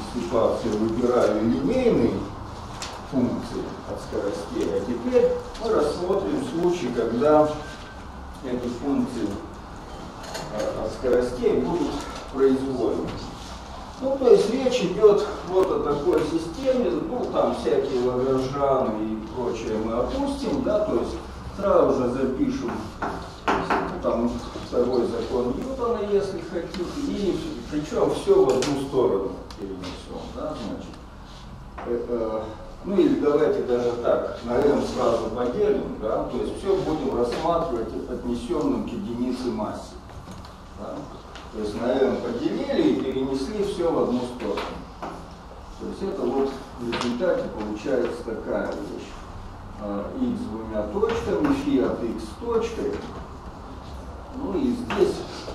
диссипации выбираю линейные функции от скоростей, а теперь мы рассмотрим случай, когда эти функции от скоростей будут произвольны. Ну, то есть речь идет вот о такой системе, ну, там всякие лагранжаны и прочее мы опустим, да, то есть сразу же запишем, ну, там, второй закон Ньютона, если хотите, и причем все в одну сторону перенесем, да, значит. Ну, или давайте даже так, на m сразу поделим, да, то есть все будем рассматривать отнесенным к единице массе. Да? То есть на m поделили и перенесли все в одну сторону. То есть это вот в результате получается такая вещь. X двумя точками, φ от x точкой. Ну и здесь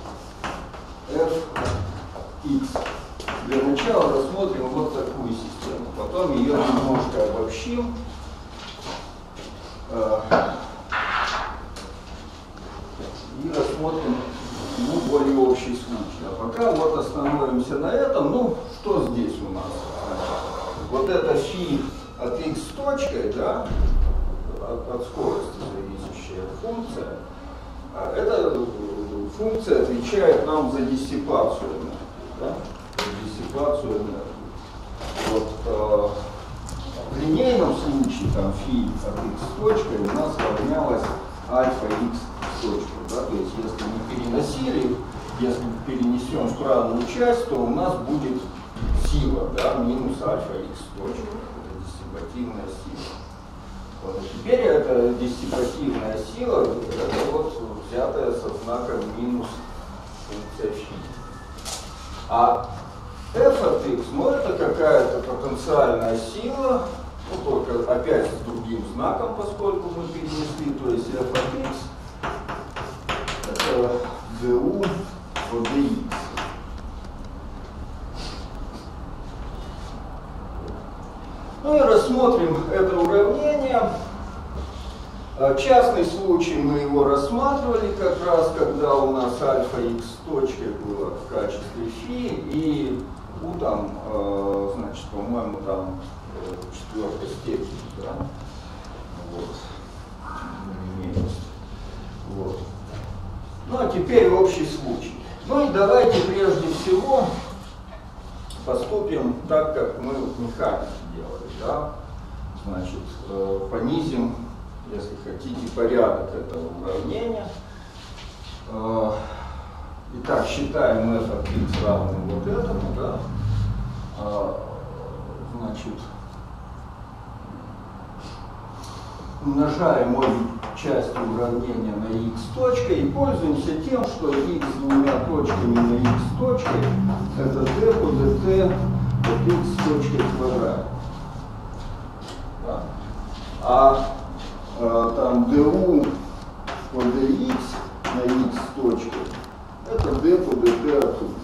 fx. Для начала рассмотрим вот такую систему. Потом ее немножко обобщим. И рассмотрим, ну, более общий случай. А пока вот остановимся на этом. Ну, что здесь у нас? Вот это φ от x точкой, да, от скорости зависящая функция. Эта функция отвечает нам за диссипацию энергии. Да? Диссипацию энергии. Вот, в линейном случае там φ от x точкой у нас равнялось альфа x точкой. Да? То есть если мы переносили, если перенесем в правую часть, то у нас будет сила, да, минус альфа x точка. Это диссипативная сила. Вот. Теперь эта диссипативная сила, это вот взятая со знаком минус функция φ. А f от x, ну, это какая-то потенциальная сила, ну, только опять с другим знаком, поскольку мы перенесли, то есть f от x это du по dx. Ну и рассмотрим это уравнение. Частный случай мы его рассматривали как раз, когда у нас альфа x точкой было в качестве φ, и u там, значит, по-моему, там четвертой степени, да? Вот. Вот. Ну а теперь общий случай. Ну и давайте прежде всего поступим так, как мы в механике делали, да? Значит, понизим, если хотите, порядок этого уравнения. Итак, считаем f от x равным вот этому, да? Значит, умножаем обе части уравнения на x точкой и пользуемся тем, что x двумя точками на x точкой это d по dt от x точкой в квадрате. Да? А там du по dx на x точке это d по dt от x.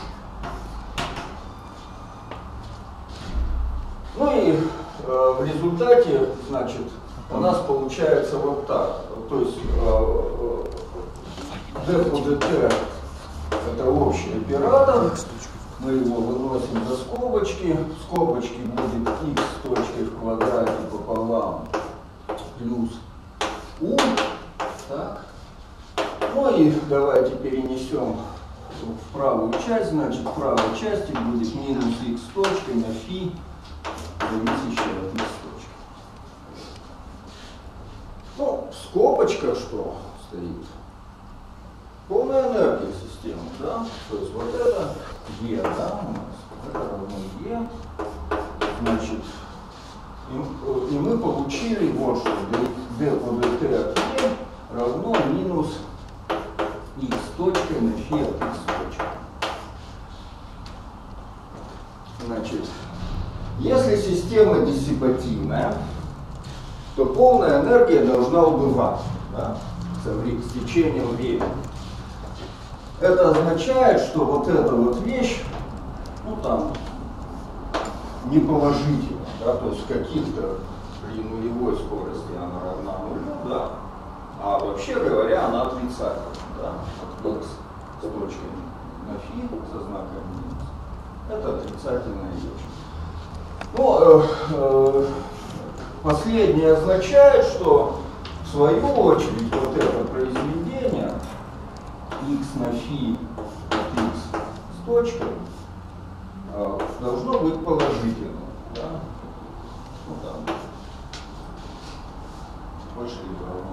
Ну и в результате, значит, у нас получается вот так. То есть d по dt это общий оператор. Мы его выносим за скобочки. В скобочке будет x точкой в квадрате пополам плюс u. Так. Ну и давайте перенесем в правую часть. Значит, в правой части будет минус x точкой на φ, зависящая от x точки. Ну, скобочка что стоит? Полная энергия системы, да? То есть вот это E, да, у нас. Это равно E. Значит, и мы получили вот что d по dt от E равно минус x точкой на φ от x точки. Значит, если система диссипативная, то полная энергия должна убывать, да, с течением времени. Это означает, что вот эта вот вещь, ну там, не положительна, да, то есть в каких-то при нулевой скорости она равна нулю, да, а вообще говоря, она отрицательна, да, от x с точкой на φ со знаком минус. Это отрицательная ячейка. Ну, последнее означает, что в свою очередь вот это произведение x на φ от x с точкой должно быть положительным. Да? Ну, там, больше либо равно.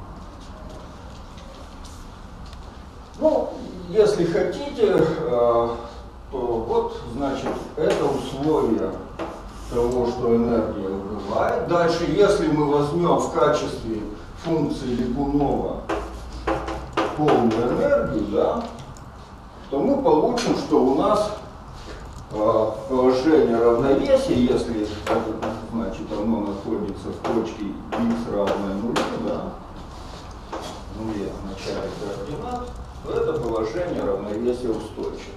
Ну, если хотите, то вот, значит, это условие того, что энергия убывает. Дальше, если мы возьмем в качестве функции Липунова полную энергию, да, то мы получим, что у нас положение равновесия, если, значит, оно находится в точке x равное нулю, да, нуле в начале координат, то это положение равновесия устойчиво.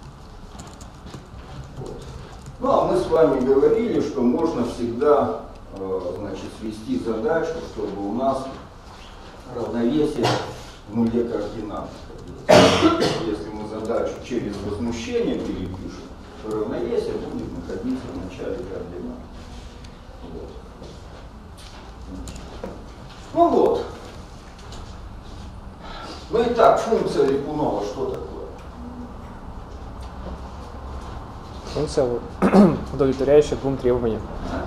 Вот. Ну а мы с вами говорили, что можно всегда, значит, свести задачу, чтобы у нас равновесие в нуле координат. Если мы задачу через возмущение перепишем, то равновесие будет находиться в начале координат. Вот. Ну вот. Ну и так, функция Липунова что такое? Функция, удовлетворяющая двум требованиям.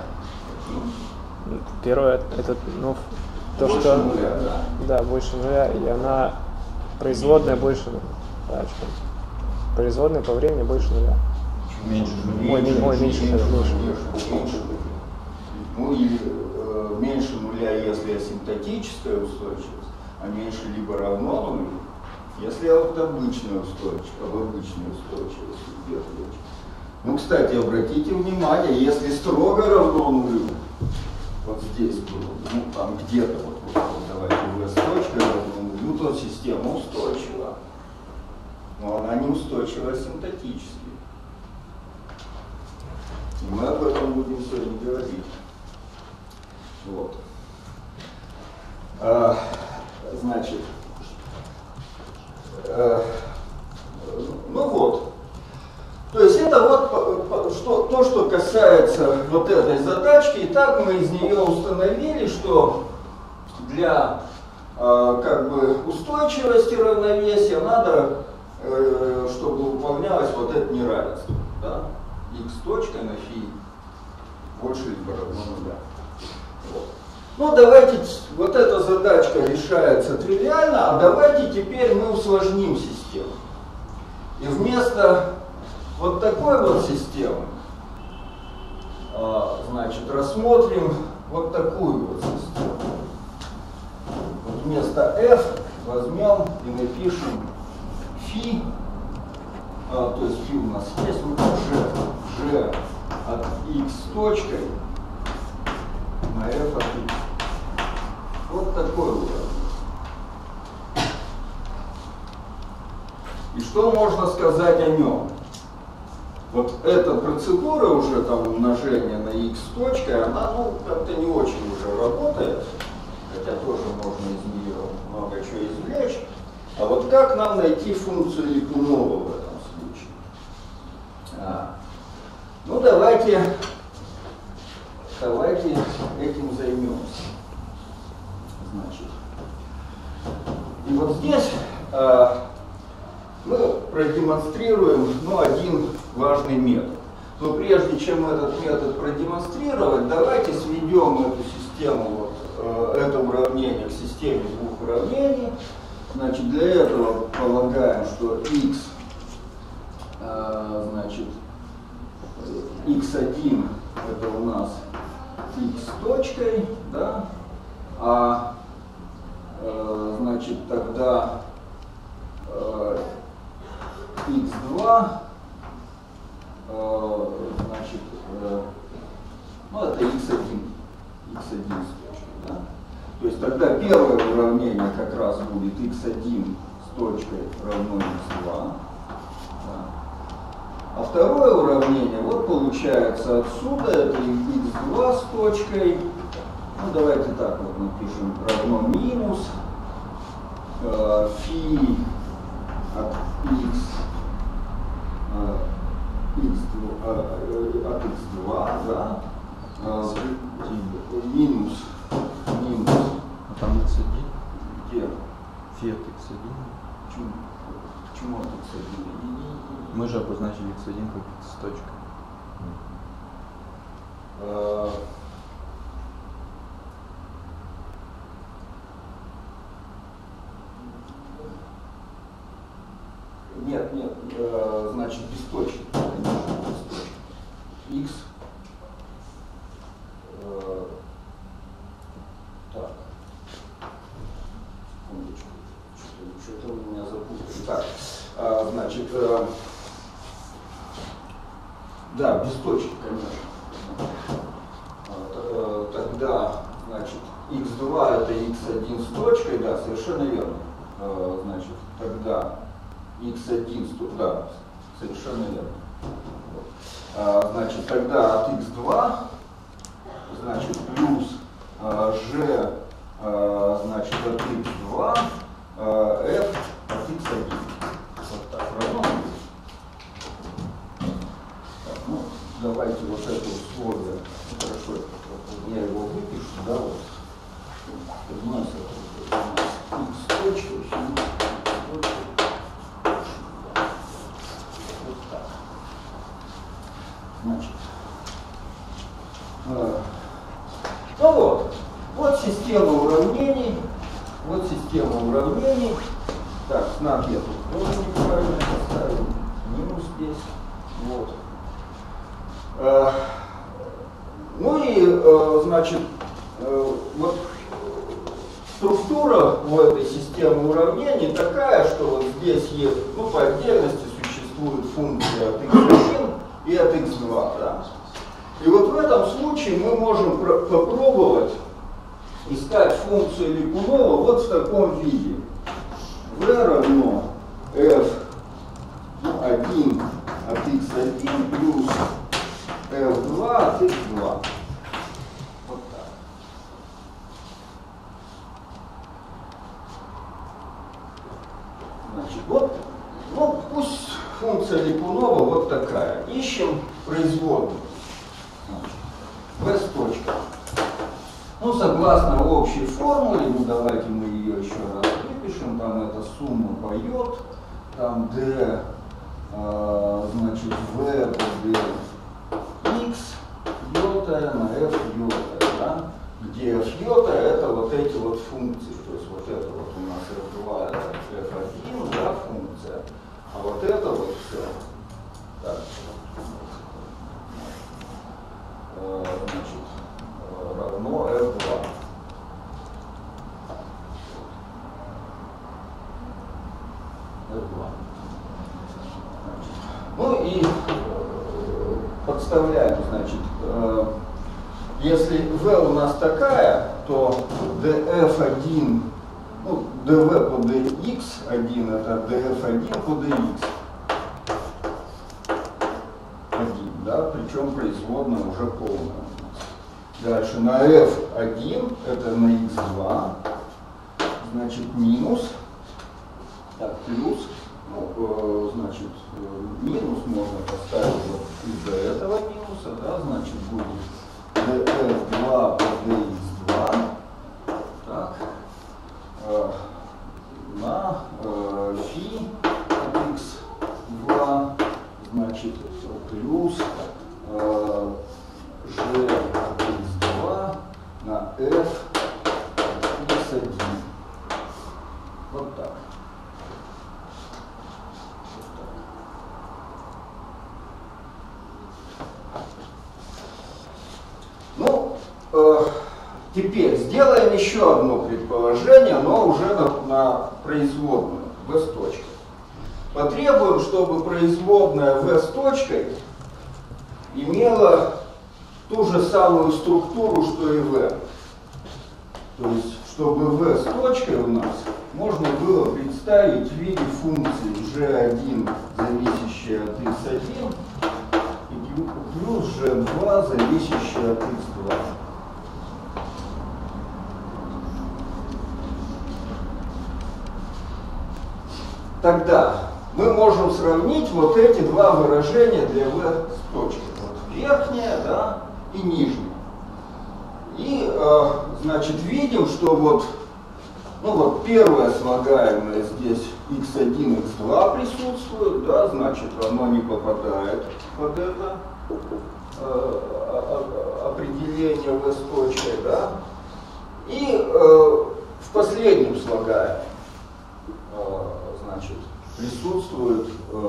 Первое, это ну, то, больше что нуля, да, больше нуля, и она производная больше нуля. Да, производная по времени больше нуля. Меньше. Ну или меньше нуля, если асимптотическая устойчивость, а меньше либо равно нулю, если об обычной устойчивости идет речь. Ну, кстати, обратите внимание, если строго равно нулю, вот здесь было, ну там где-то вот давайте v с точкой равно нулю, то система устойчива. Но она не устойчива асимптотически. И мы об этом будем сегодня говорить. Вот. Значит, ну вот. То есть это вот то, что касается вот этой задачки. Итак, мы из нее установили, что для как бы устойчивости равновесия надо, чтобы выполнялось вот это неравенство. Да? X точка на φ больше либо равно нуля. Вот. Ну давайте, вот эта задачка решается тривиально, а давайте теперь мы усложним систему. И вместо вот такой вот системы, значит, рассмотрим вот такую вот систему. Вот вместо f возьмем и напишем φ, то есть φ у нас есть, вот g от x точкой на f от x. Вот такой уровень. И что можно сказать о нем? Вот эта процедура уже там умножения на x точкой, она ну как-то не очень уже работает, хотя тоже можно из нее много чего извлечь. А вот как нам найти функцию Липунова в этом случае? Ну давайте этим займемся. Значит, и вот здесь мы продемонстрируем один важный метод. Но прежде чем этот метод продемонстрировать, давайте сведем эту систему, это уравнение к системе двух уравнений. Значит, для этого полагаем, что x, значит, x1 это у нас x точкой, да, значит, тогда x2, значит, ну это x1 с точкой, да? То есть тогда первое уравнение как раз будет x1 с точкой равно x2, да? А второе уравнение, вот получается отсюда, это x2 с точкой, ну давайте так вот напишем, равно минус φ от x от x2, да, минус, а там x1, где? фи от x1. Почему от x1? Мы же обозначили x1 как x точка. Нет, значит без точки, конечно, без точки. X. Так. Секундочку. Что-то вы меня запутали. Так, значит, да, без точки, конечно. Тогда, значит, x2 это x1 с точкой, да, совершенно верно. Значит, тогда x1, да, совершенно верно. Значит, тогда от x2, значит, плюс g, значит, от x2, f от x1. Вот так, равно. Так, ну, давайте вот это условие, хорошо, я его выпишу, да, вот. У нас x точка, вот так. Значит, ну вот система уравнений, так, знак я тут тоже неправильно поставил, минус здесь, вот. Ну и, значит, вот структура у этой системы уравнений такая, что вот здесь есть, ну, по отдельности существует функция от x1 и от x2, да. И вот в этом случае мы можем попробовать искать функцию Липунова вот в таком виде. V равно f1 от x1 плюс f2 от x2. Вот так. Значит, вот, ну, пусть функция Липунова вот такая. Ищем производную. V с точкой. Ну, согласно общей формуле, ну, давайте мы ее еще раз выпишем. Там эта сумма по j, там d, значит, v по d x йота на f йота, да? Где f йота это вот эти вот функции, то есть вот это вот у нас f2 это f1, да, функция, а вот это вот все. Так. Значит, равно f2. Ну и подставляем, значит, если v у нас такая, то df1, ну, dv по dx1 это df1 по dx. Да, причем производная уже полная. Дальше на f1 это на x2, значит минус, так, плюс, ну, значит минус можно поставить вот из-за этого минуса, да, значит будет df2 по dx2, так, на фи от x2, значит плюс g от x2 на f x1. Вот так. Ну, теперь сделаем еще одно предположение, но уже на производную v с точкой. Потребуем, чтобы производная v с точкой имела ту же самую структуру, что и v. То есть, чтобы v с точкой у нас можно было представить в виде функции g1, зависящей от x1, и плюс g2, зависящей от x2. Тогда мы можем сравнить вот эти два выражения для v с точкой. Вот верхняя, да, и нижняя. И, значит, видим, что вот, ну вот первое слагаемое здесь x1, x2 присутствует, да, значит, оно не попадает под это определение v с точкой, да. И в последнем слагаемом, значит, присутствует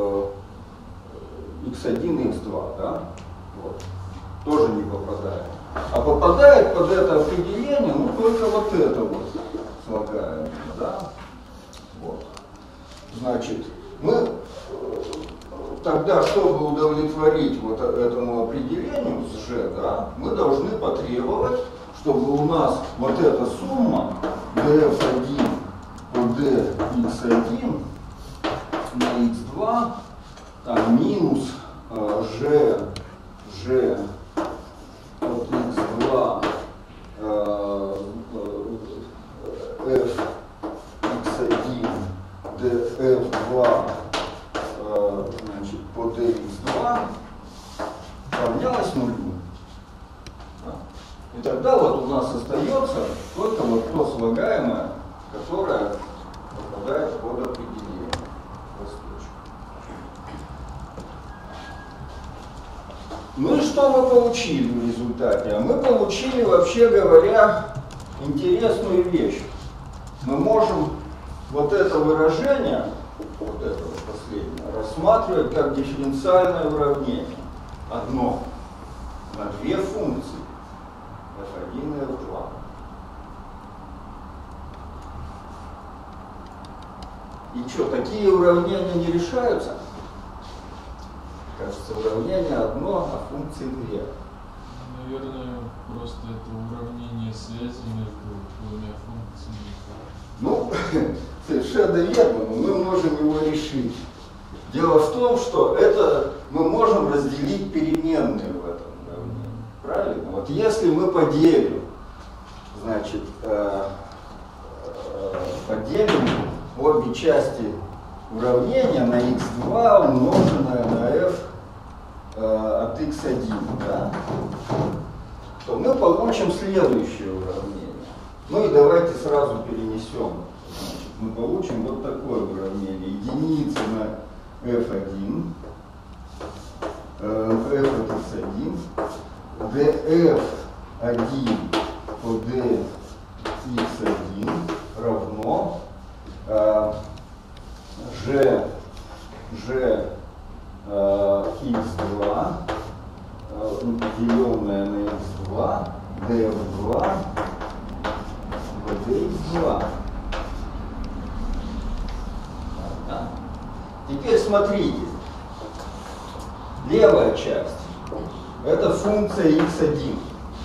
x1 и x2, да, вот, тоже не попадает. А попадает под это определение, ну, только вот это вот слагаемое, да, вот. Значит, мы тогда, чтобы удовлетворить вот этому определению с g, да, мы должны потребовать, чтобы у нас вот эта сумма df1 по dx1 на x2 там, минус g от x2 f x1 df2 значит, по dx2 равнялось нулю. И тогда вот у нас остается только вот то слагаемое, которое попадает под определение. Ну и что мы получили в результате? А мы получили, вообще говоря, интересную вещь. Мы можем вот это выражение, вот это вот последнее, рассматривать как дифференциальное уравнение. Одно на две функции. f1 и f2. И что, такие уравнения не решаются? Кажется, уравнение одно, а функции две. Наверное, просто это уравнение связи между двумя функциями. Ну, совершенно верно, но мы можем его решить. Дело в том, что это мы можем разделить переменные в этом уравнении. Правильно? Вот если мы поделим, значит, поделим обе части уравнение на x2 умноженное на f от x1, да, то мы получим следующее уравнение. Ну и давайте сразу перенесем. Значит, мы получим вот такое уравнение. Единица на f1, f от x1, df1 по dx1 равно g x2 деленное на x2 df2 по dx2. Да. Теперь смотрите, левая часть это функция x1,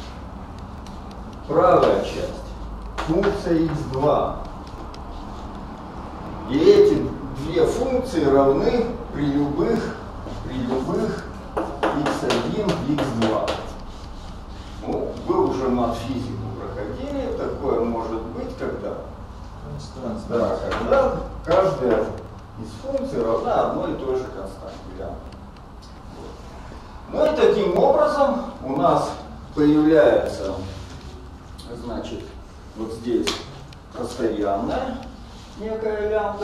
правая часть функция x2. И эти две функции равны при любых x1, x2. Ну, вы уже матфизику проходили, такое может быть, когда? Да, когда каждая из функций равна одной и той же константе. Ну и таким образом у нас появляется, значит, вот здесь постоянная некая лямбда.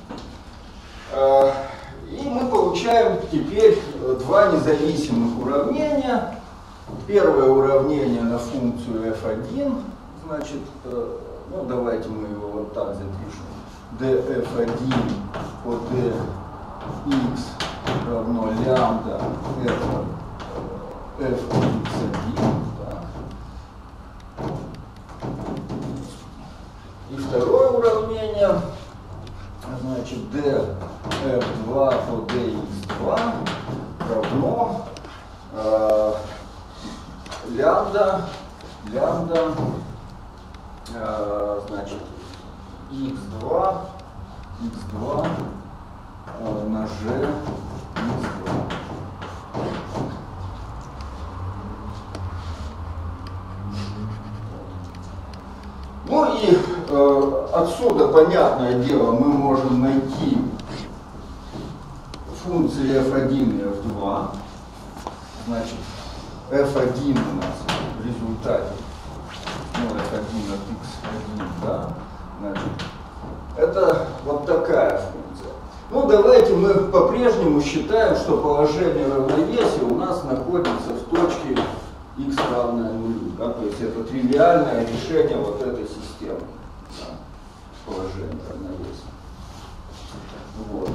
И мы получаем теперь два независимых уравнения. Первое уравнение на функцию f1, значит, ну давайте мы его вот так запишем. df1 по dx равно лямбда f от x1. И второе уравнение, значит, df2 по dx2 равно лямбда, значит, x2 на g x2. Ну и отсюда, понятное дело, мы можем найти функции f1 и f2. Значит, f1 у нас в результате, ну, f1 от x1, да, значит, это вот такая функция. Ну, давайте мы по-прежнему считаем, что положение равновесия у нас находится в точке x равное нулю, да, то есть это тривиальное решение вот этой системы, да, положения равновесия. Вот.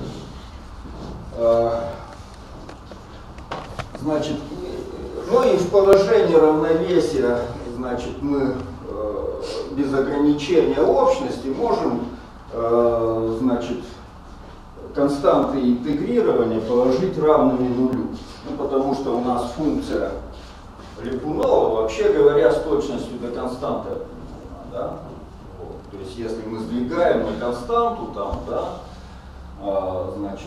Значит, ну и в положении равновесия, значит, мы без ограничения общности можем, значит, константы интегрирования положить равными нулю. Ну, потому что у нас функция Липунова, вообще говоря, с точностью до константы определена, да? Вот. То есть если мы сдвигаем на константу, там, да, значит,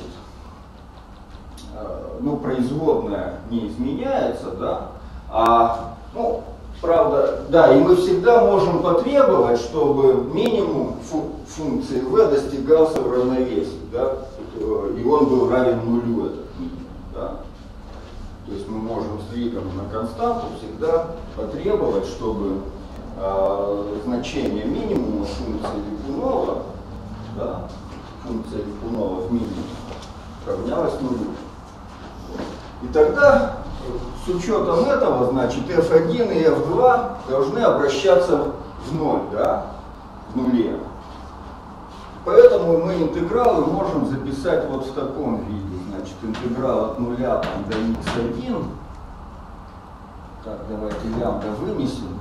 ну, производная не изменяется, да, ну, правда, да, и мы всегда можем потребовать, чтобы минимум функции v достигался в равновесии, да, и он был равен нулю, этот минимум, да. То есть мы можем сдвигом на константу всегда потребовать, чтобы значение минимума функции Липунова, да, функция Липунова в минимуме равнялась нулю. И тогда, с учетом этого, значит, f1 и f2 должны обращаться в ноль, да, в нуле. Поэтому мы интегралы можем записать вот в таком виде. Значит, интеграл от нуля там, до x1. Так, давайте лямбда вынесем.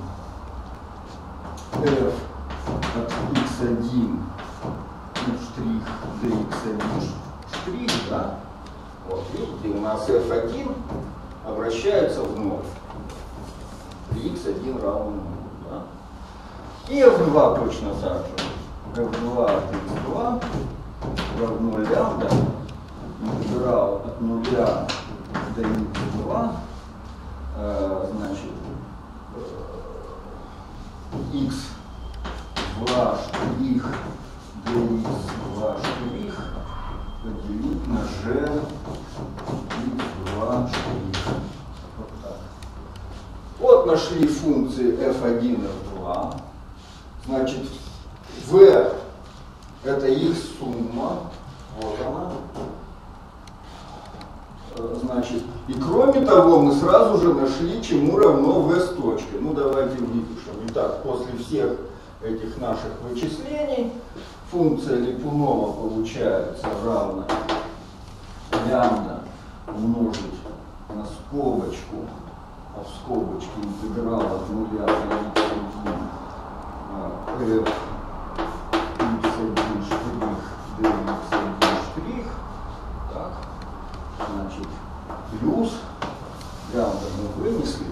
f от x1 штрих до x1 штрих, да. Вот, видите, у нас f1 обращается в ноль при x1 равно нулю, да? И f2 точно так же. f2 от x2 равно лямбда, интеграл от нуля до x2, значит, x2 штрих dx2 штрих поделить на g x2 штрих. Вот так. Вот нашли функции f1, f2. Значит, v это их сумма. Вот она. Значит, и кроме того, мы сразу же нашли, чему равно v с точкой. Ну, давайте выпишем. Итак, после всех этих наших вычислений функция Липунова получается равна лямбда умножить на скобочку, а в скобочке интеграл от нуля до x1 f x1 штрих dx1 штрих. Так, значит, плюс лямбда мы вынесли,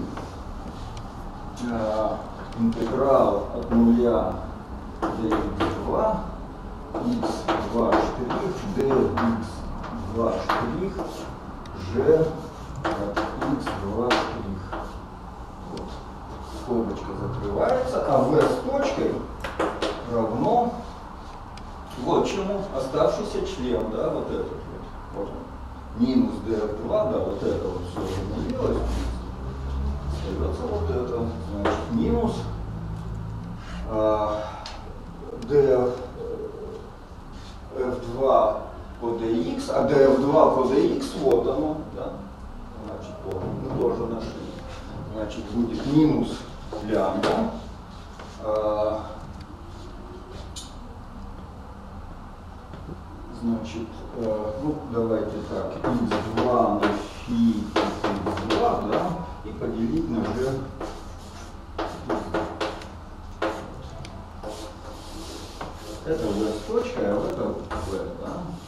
интеграл от нуля до x2 x2 штрих dx2 штрих g от x2 штрих. Вот. Скобочка закрывается, а v с точкой равно вот чему оставшийся член, да, вот этот вот. Минус df2, да, вот это вот все разделилось. Остается вот это, значит, минус df2 по dx, а df2 по dx, вот оно, да, значит, вот, мы тоже нашли. Значит, будет минус лямбда, значит, ну, давайте так, x2 на фи x2, да, и поделить на g. Это v с точкой, а это v, да.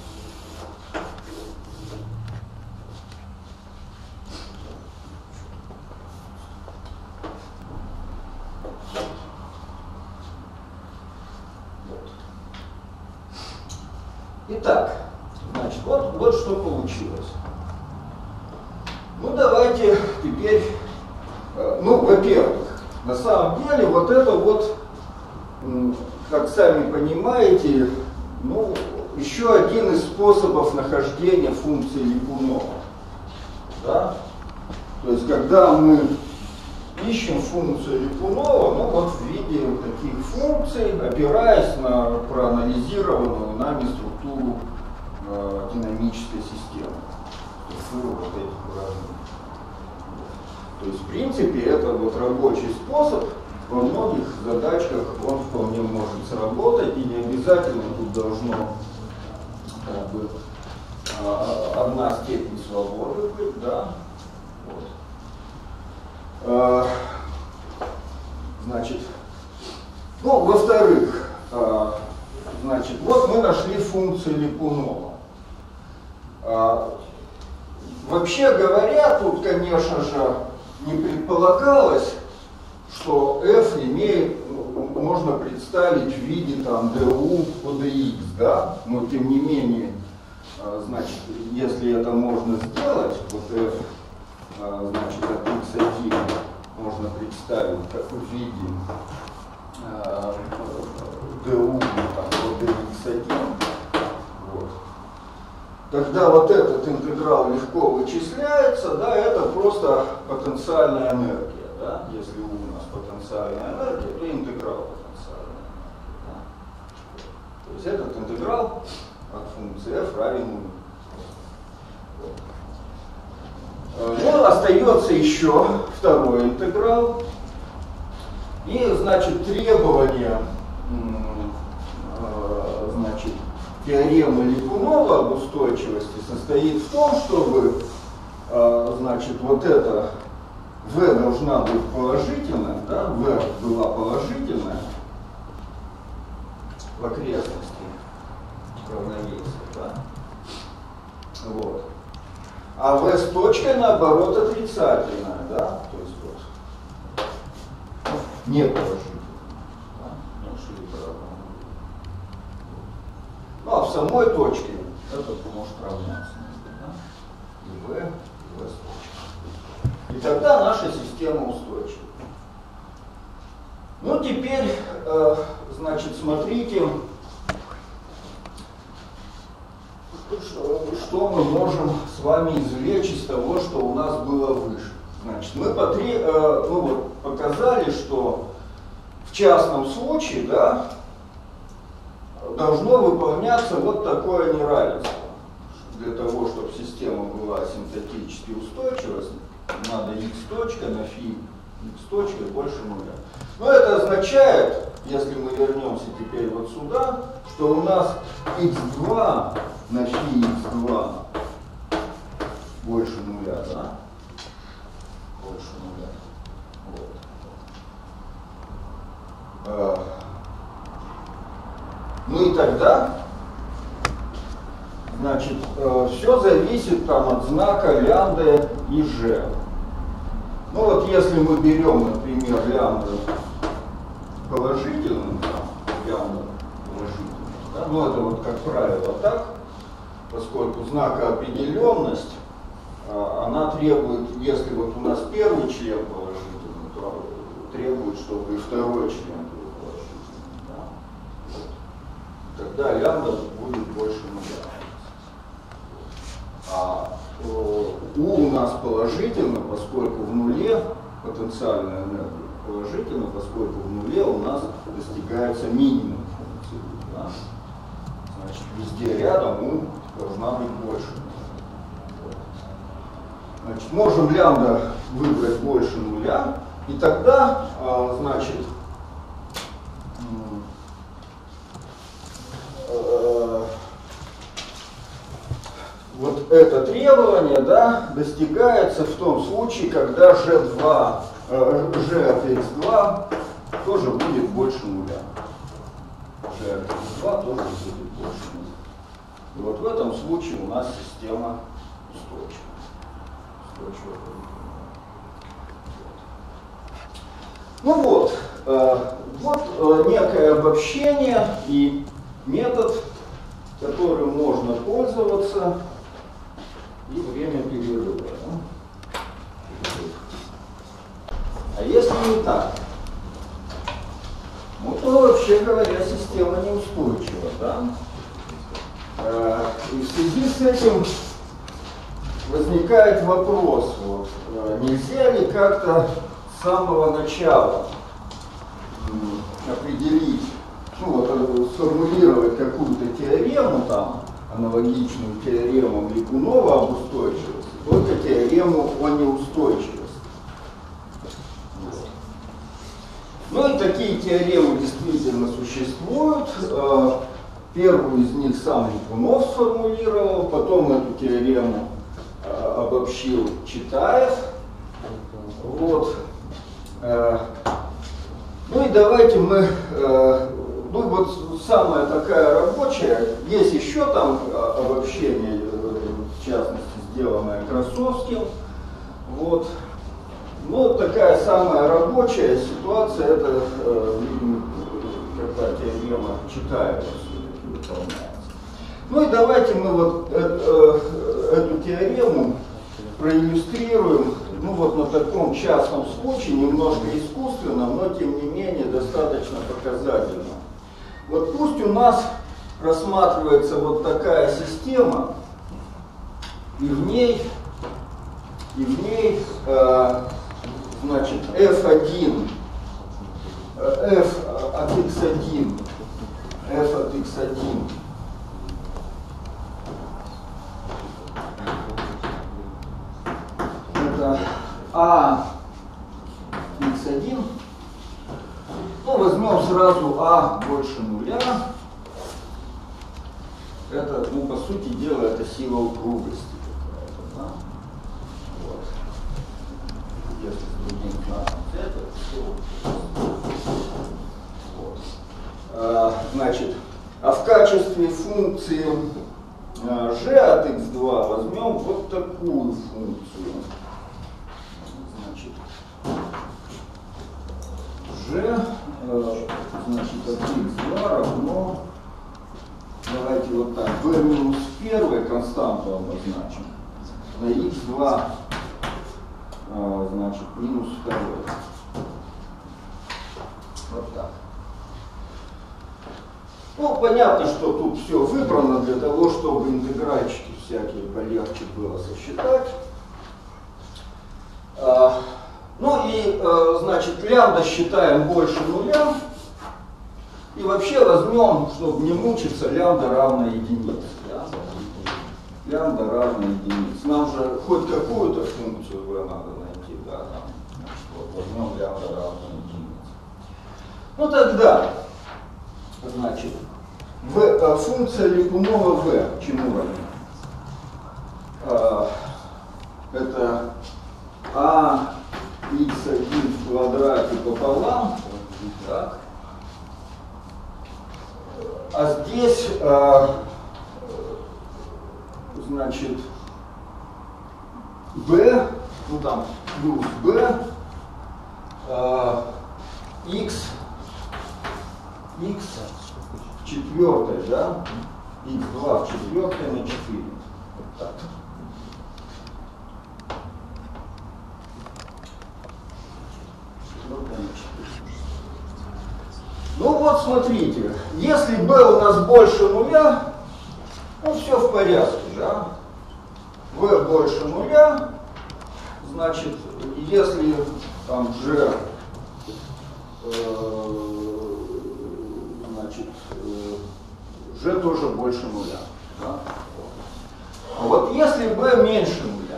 Итак, значит, вот что получилось. Ну, давайте теперь, ну, во-первых, на самом деле, вот это вот, как сами понимаете, ну, еще один из способов нахождения функции Липунова. Да? То есть, когда мы ищем функцию Липунова, ну вот в виде таких функций, опираясь на проанализированную нами структуру динамической системы. То есть, вот этих уравнений. То есть, в принципе, это вот рабочий способ. Во многих задачках он вполне может сработать, и не обязательно тут должно как бы одна степень свободы быть, да. Вот. Значит, ну, во-вторых, значит, вот мы нашли функцию Липунова. Вообще говоря, тут, конечно же, не предполагалось, что f имеет, можно представить в виде там du по dx, да, но тем не менее, значит, если это можно сделать, вот f, значит, от x1 можно представить как в виде du там, по dx1, вот. Тогда вот этот интеграл легко вычисляется, да, это просто потенциальная энергия. Да? Если у нас потенциальная энергия, то интеграл потенциальная энергия. Да? То есть этот интеграл от функции f равен нулю. Ну, остается еще второй интеграл. И, значит, требование, значит, теоремы Липунова об устойчивости состоит в том, чтобы, значит, вот это v должна быть положительная, да, v была положительная в окрестности равновесия, да, вот. А v с точкой, наоборот, отрицательная, да, то есть вот, не положительная, да, нашли правильно. Ну, а в самой точке это может равняться, да, и v с точкой. И тогда наша система устойчива. Ну, теперь, значит, смотрите, что мы можем с вами извлечь из того, что у нас было выше. Значит, мы ну, вот, показали, что в частном случае, да, должно выполняться вот такое неравенство. Для того, чтобы система была асимптотически устойчива, надо x точка на φ x точка больше нуля. Но это означает, если мы вернемся теперь вот сюда, что у нас x2 на φ x2 больше нуля, да? Больше нуля. Вот. Ну и тогда, значит, все зависит там от знака лямбда и g. Ну вот если мы берем, например, лямбда положительным, лямбда положительным, да, ну это вот как правило так, поскольку знакоопределенность, она требует, если вот у нас первый член положительный, то требует, чтобы и второй член был положительный. Да? Тогда лямбда будет больше нуля. А у нас положительно, поскольку в нуле потенциальная энергия положительна, поскольку в нуле у нас достигается минимум функции. Да? Значит, везде рядом у должна быть больше. Значит, можем лямбда выбрать больше нуля, и тогда, значит, вот это требование, да, достигается в том случае, когда g от x2 тоже будет больше нуля. G от x2 тоже будет больше нуля. И вот в этом случае у нас система устойчива. Ну вот, вот некое обобщение и метод, которым можно пользоваться, и время перерыва. Да? А если не так, ну то, вообще говоря, система неустойчива. Да? И в связи с этим возникает вопрос, вот, нельзя ли как-то с самого начала определить, ну, вот, сформулировать какую-то теорему, там, аналогичную теоремам Липунова об устойчивости, только теорему о неустойчивости. Вот. Ну и такие теоремы действительно существуют. Первую из них сам Липунов сформулировал, потом эту теорему обобщил Читаев. Вот. Ну и давайте мы, ну вот самая такая рабочая, есть еще там обобщение, в частности, сделанное Красовским. Вот. Ну, такая самая рабочая ситуация, это, когда теорема Читаева все-таки выполняется. Ну и давайте мы вот эту теорему проиллюстрируем, ну вот на таком частном случае, немножко искусственном, но тем не менее достаточно показательно. Вот пусть у нас рассматривается вот такая система, и в ней значит, f1, f от x1, f от x1, это a x1, ну возьмем сразу a больше нуля, это, ну по сути дела, это сила упругости какая-то, да? Вот. Если с другим знаком вот. Значит, а в качестве функции g от x2 возьмем вот такую функцию. Значит, g значит, от x2 равно, давайте вот так, b минус 1 константу обозначим, на x2 значит, минус 2. Вот так. Ну, понятно, что тут все выбрано для того, чтобы интегральчики всякие полегче было сосчитать. Ну и, значит, лямбда считаем больше нуля. И вообще возьмем, чтобы не мучиться, лямбда равна единице. Лямбда равна единице. Нам же хоть какую-то функцию надо найти. Да, там. Значит, вот, возьмем лямбда равна единице. Ну тогда, значит, функция Липунова v чему равна? Это a x1 в квадрате пополам. Так. А здесь, значит, b, ну там плюс b, x в четвертой, да, x2 в четвертой на 4. Вот так. Ну вот смотрите, если b у нас больше нуля, ну все в порядке, да? v больше нуля, значит, если там g, значит, g тоже больше нуля, да? А вот если b меньше нуля,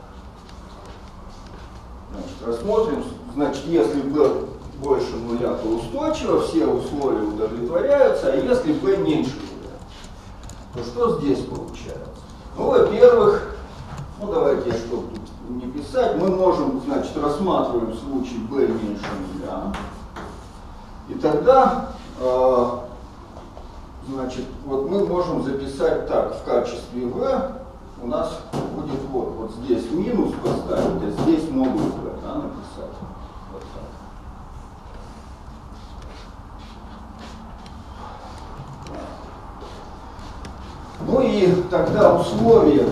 значит, рассмотрим, значит, если b больше нуля, то устойчиво, все условия удовлетворяются, а если b меньше нуля, то что здесь получается? Ну, во-первых, ну давайте, чтобы тут не писать, мы можем, значит, рассматриваем случай b меньше нуля, и тогда, значит, вот мы можем записать так, в качестве v у нас будет вот здесь минус поставить, а здесь могут v, да, написать. Вот так. Ну и тогда условия,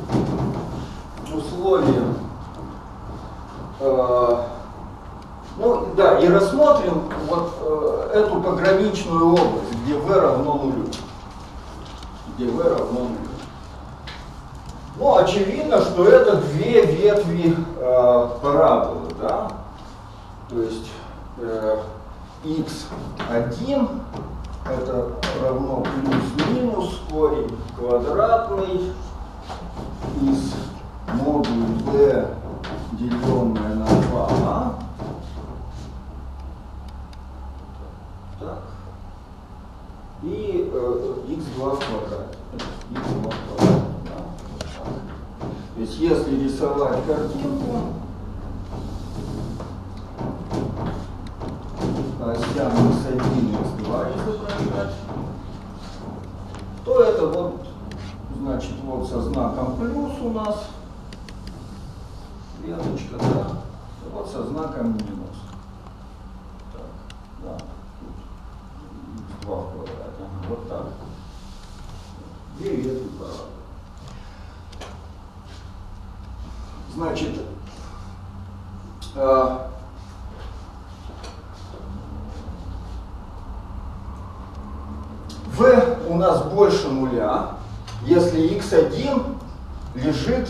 ну да, и рассмотрим вот эту пограничную область, где v равно нулю. где v равно 0. Ну, очевидно, что это две ветви параболы, да? То есть x1 это равно плюс-минус корень квадратный из модуля b, деленное на 2а. Так. И x2 в квадрате. x2 в квадрате. Да. То есть если рисовать картинку, осям x1 x2 изображать, то это вот, значит, вот со знаком плюс у нас веточка, да, вот со знаком минус. Так, да, тут x2 в квадрате, вот так. Две ветви параболы. Значит, v у нас больше нуля, если x1 лежит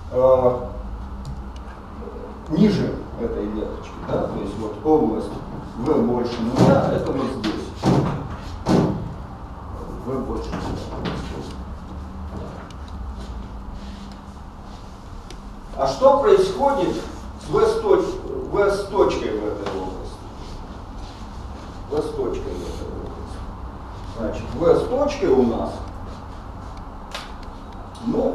ниже этой веточки, да? То есть вот область v больше нуля, это вот здесь. V больше нуля. А что происходит с v с точкой в этой области? V с точкой в этой области. Значит, v с точкой у нас, ну,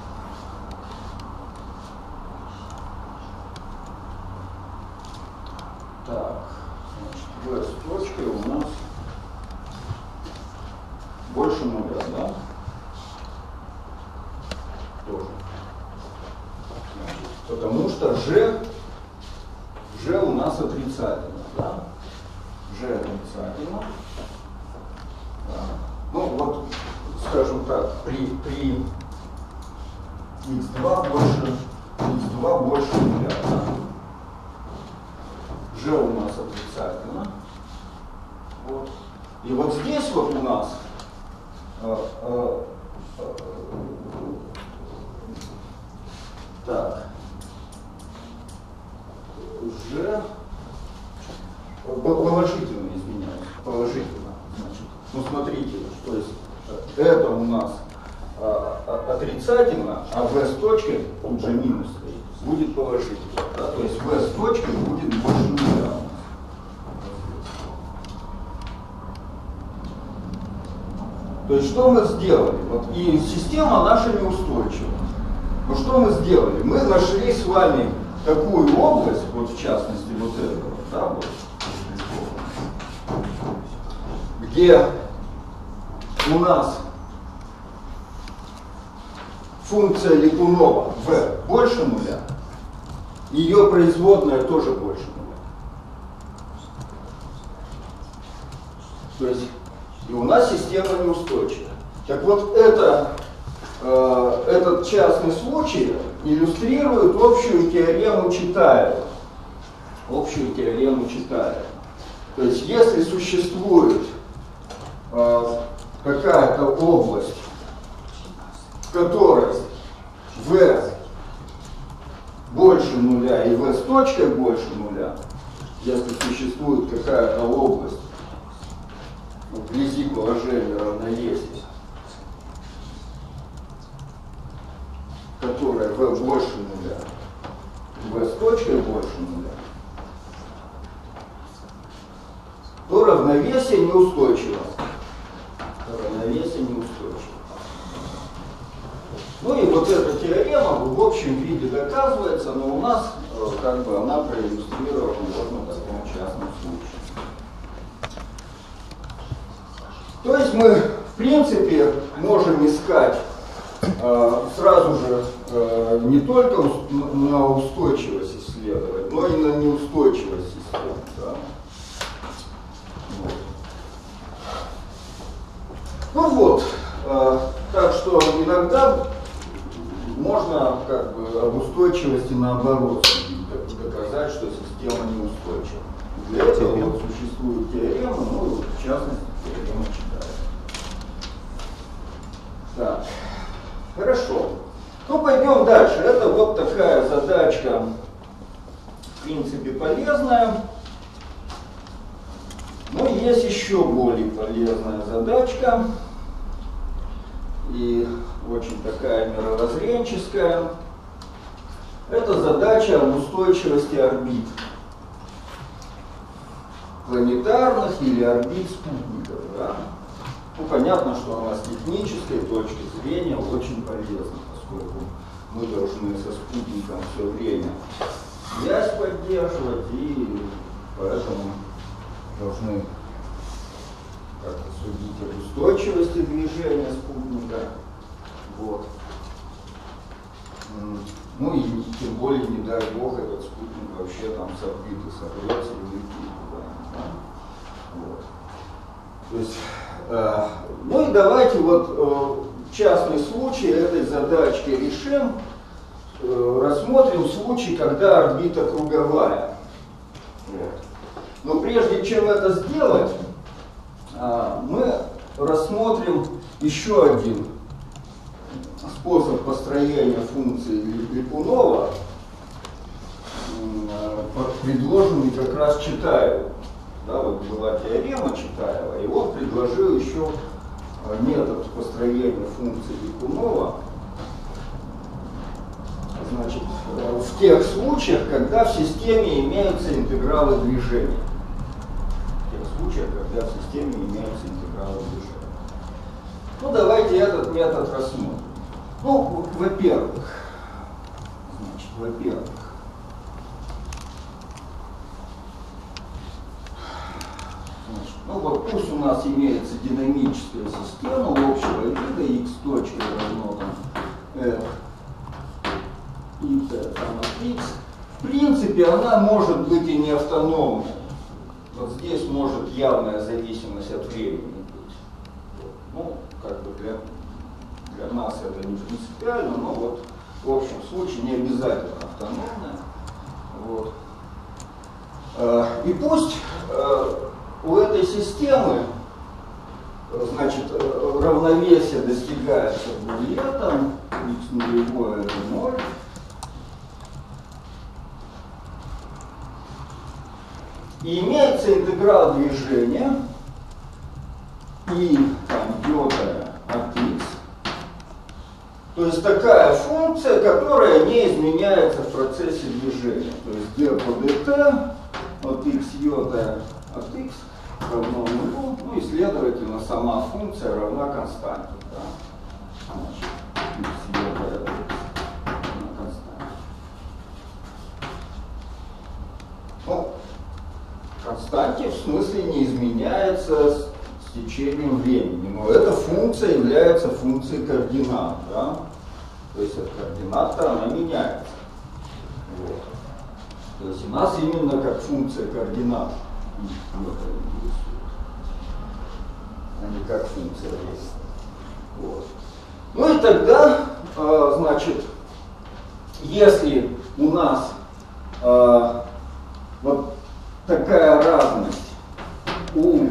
так, значит, v с точкой у нас больше нуля, да? Тоже. Значит, потому что g у нас отрицательно, да? G отрицательно. Да. Ну вот, скажем так, при x2 больше нуля, да? G у нас отрицательно. Вот. И вот здесь вот у нас так, G положительно, извиняюсь, положительно. Значит, ну смотрите, то есть это у нас отрицательно, а v с точкой, тут же минус стоит, будет положительно. Да? То есть v с точкой будет больше нуля. То есть что мы сделали? Вот, и система наша неустойчива. Но что мы сделали? Мы нашли с вами такую область, вот в частности вот эту, да, вот, где у нас функция Летунова v больше нуля, ее производная тоже больше нуля. То есть и у нас система неустойчива. Так вот, этот частный случай иллюстрирует общую теорему Читаева. Общую теорему Читаева. То есть, если существует какая-то область, в которой v больше нуля и v с точкой больше нуля, если существует какая-то область вблизи положения равновесия, которая v больше нуля, v с точкой больше нуля, то равновесие неустойчиво. Равновесие неустойчиво. Ну и вот эта теорема в общем виде доказывается, но у нас как бы она проиллюстрирована можно в таком частном случае. То есть мы в принципе можем искать сразу же не только на устойчивость исследовать, но и на неустойчивость систем. Да? Вот. Ну вот, так что иногда можно как бы об устойчивости наоборот доказать, что система неустойчива. Для этого вот существует теорема, ну в частности теорема Читаева. Так, хорошо. Ну, пойдем дальше. Это вот такая задачка, в принципе, полезная. Но есть еще более полезная задачка. И очень такая мировоззренческая. Это задача об устойчивости орбит. Планетарных или орбит спутников. Да? Ну, понятно, что она с технической точки зрения очень полезна, поскольку мы должны со спутником все время связь поддерживать, и поэтому должны как-то судить об устойчивости движения спутника. Вот. Ну и тем более, не дай бог, этот спутник вообще там с орбиты сорвется и улетит куда-нибудь. Да? Вот. То есть, ну и давайте вот частный случай этой задачки решим. Рассмотрим случай, когда орбита круговая. Вот. Но прежде чем это сделать, мы рассмотрим еще один способ построения функции Липунова, предложенный как раз Читаевым. Да, вот была теорема Читаева, и он предложил еще метод построения функции Липунова. Значит, в тех случаях, когда в системе имеются интегралы движения. В тех случаях, когда в системе имеются интегралы движения. Ну, давайте этот метод рассмотрим. Ну, во-первых, ну вот пусть у нас имеется динамическая система общего вида, x точка равно там и там от x. В принципе, она может быть и не автономной. Вот здесь может явная зависимость от времени быть. Ну, как бы для нас это не принципиально, но вот в общем случае не обязательно автономная. Вот. И пусть у этой системы, значит, равновесие достигается булетом, x нулевое это 0. И имеется интеграл движения и там йота от x. То есть такая функция, которая не изменяется в процессе движения. То есть d по dt от x йота от x равно нулю, ну и следовательно сама функция равна константе. Да? Значит, x йота от x равна константе. Ну, константе в смысле не изменяется с течением времени, но эта функция является функцией координат. Да? То есть от координат-то она меняется. Вот. То есть у нас именно как функция координат, а не как функция времени. Вот. Ну и тогда, значит, если у нас вот такая разность у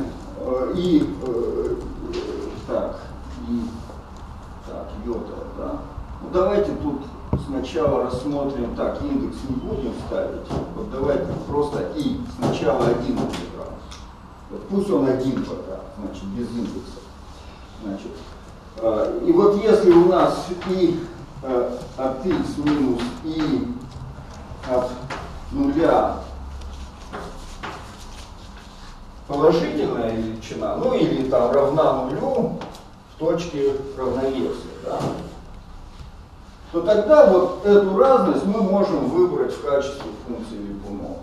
йота, да? Ну, давайте тут сначала рассмотрим, так, индекс не будем ставить, вот давайте просто и сначала один интеграл. Вот пусть он один пока, значит, без индекса. Значит, и вот если у нас и от x минус и от нуля положительная величина, ну или там равна нулю в точке равновесия, да, то тогда вот эту разность мы можем выбрать в качестве функции Липунова.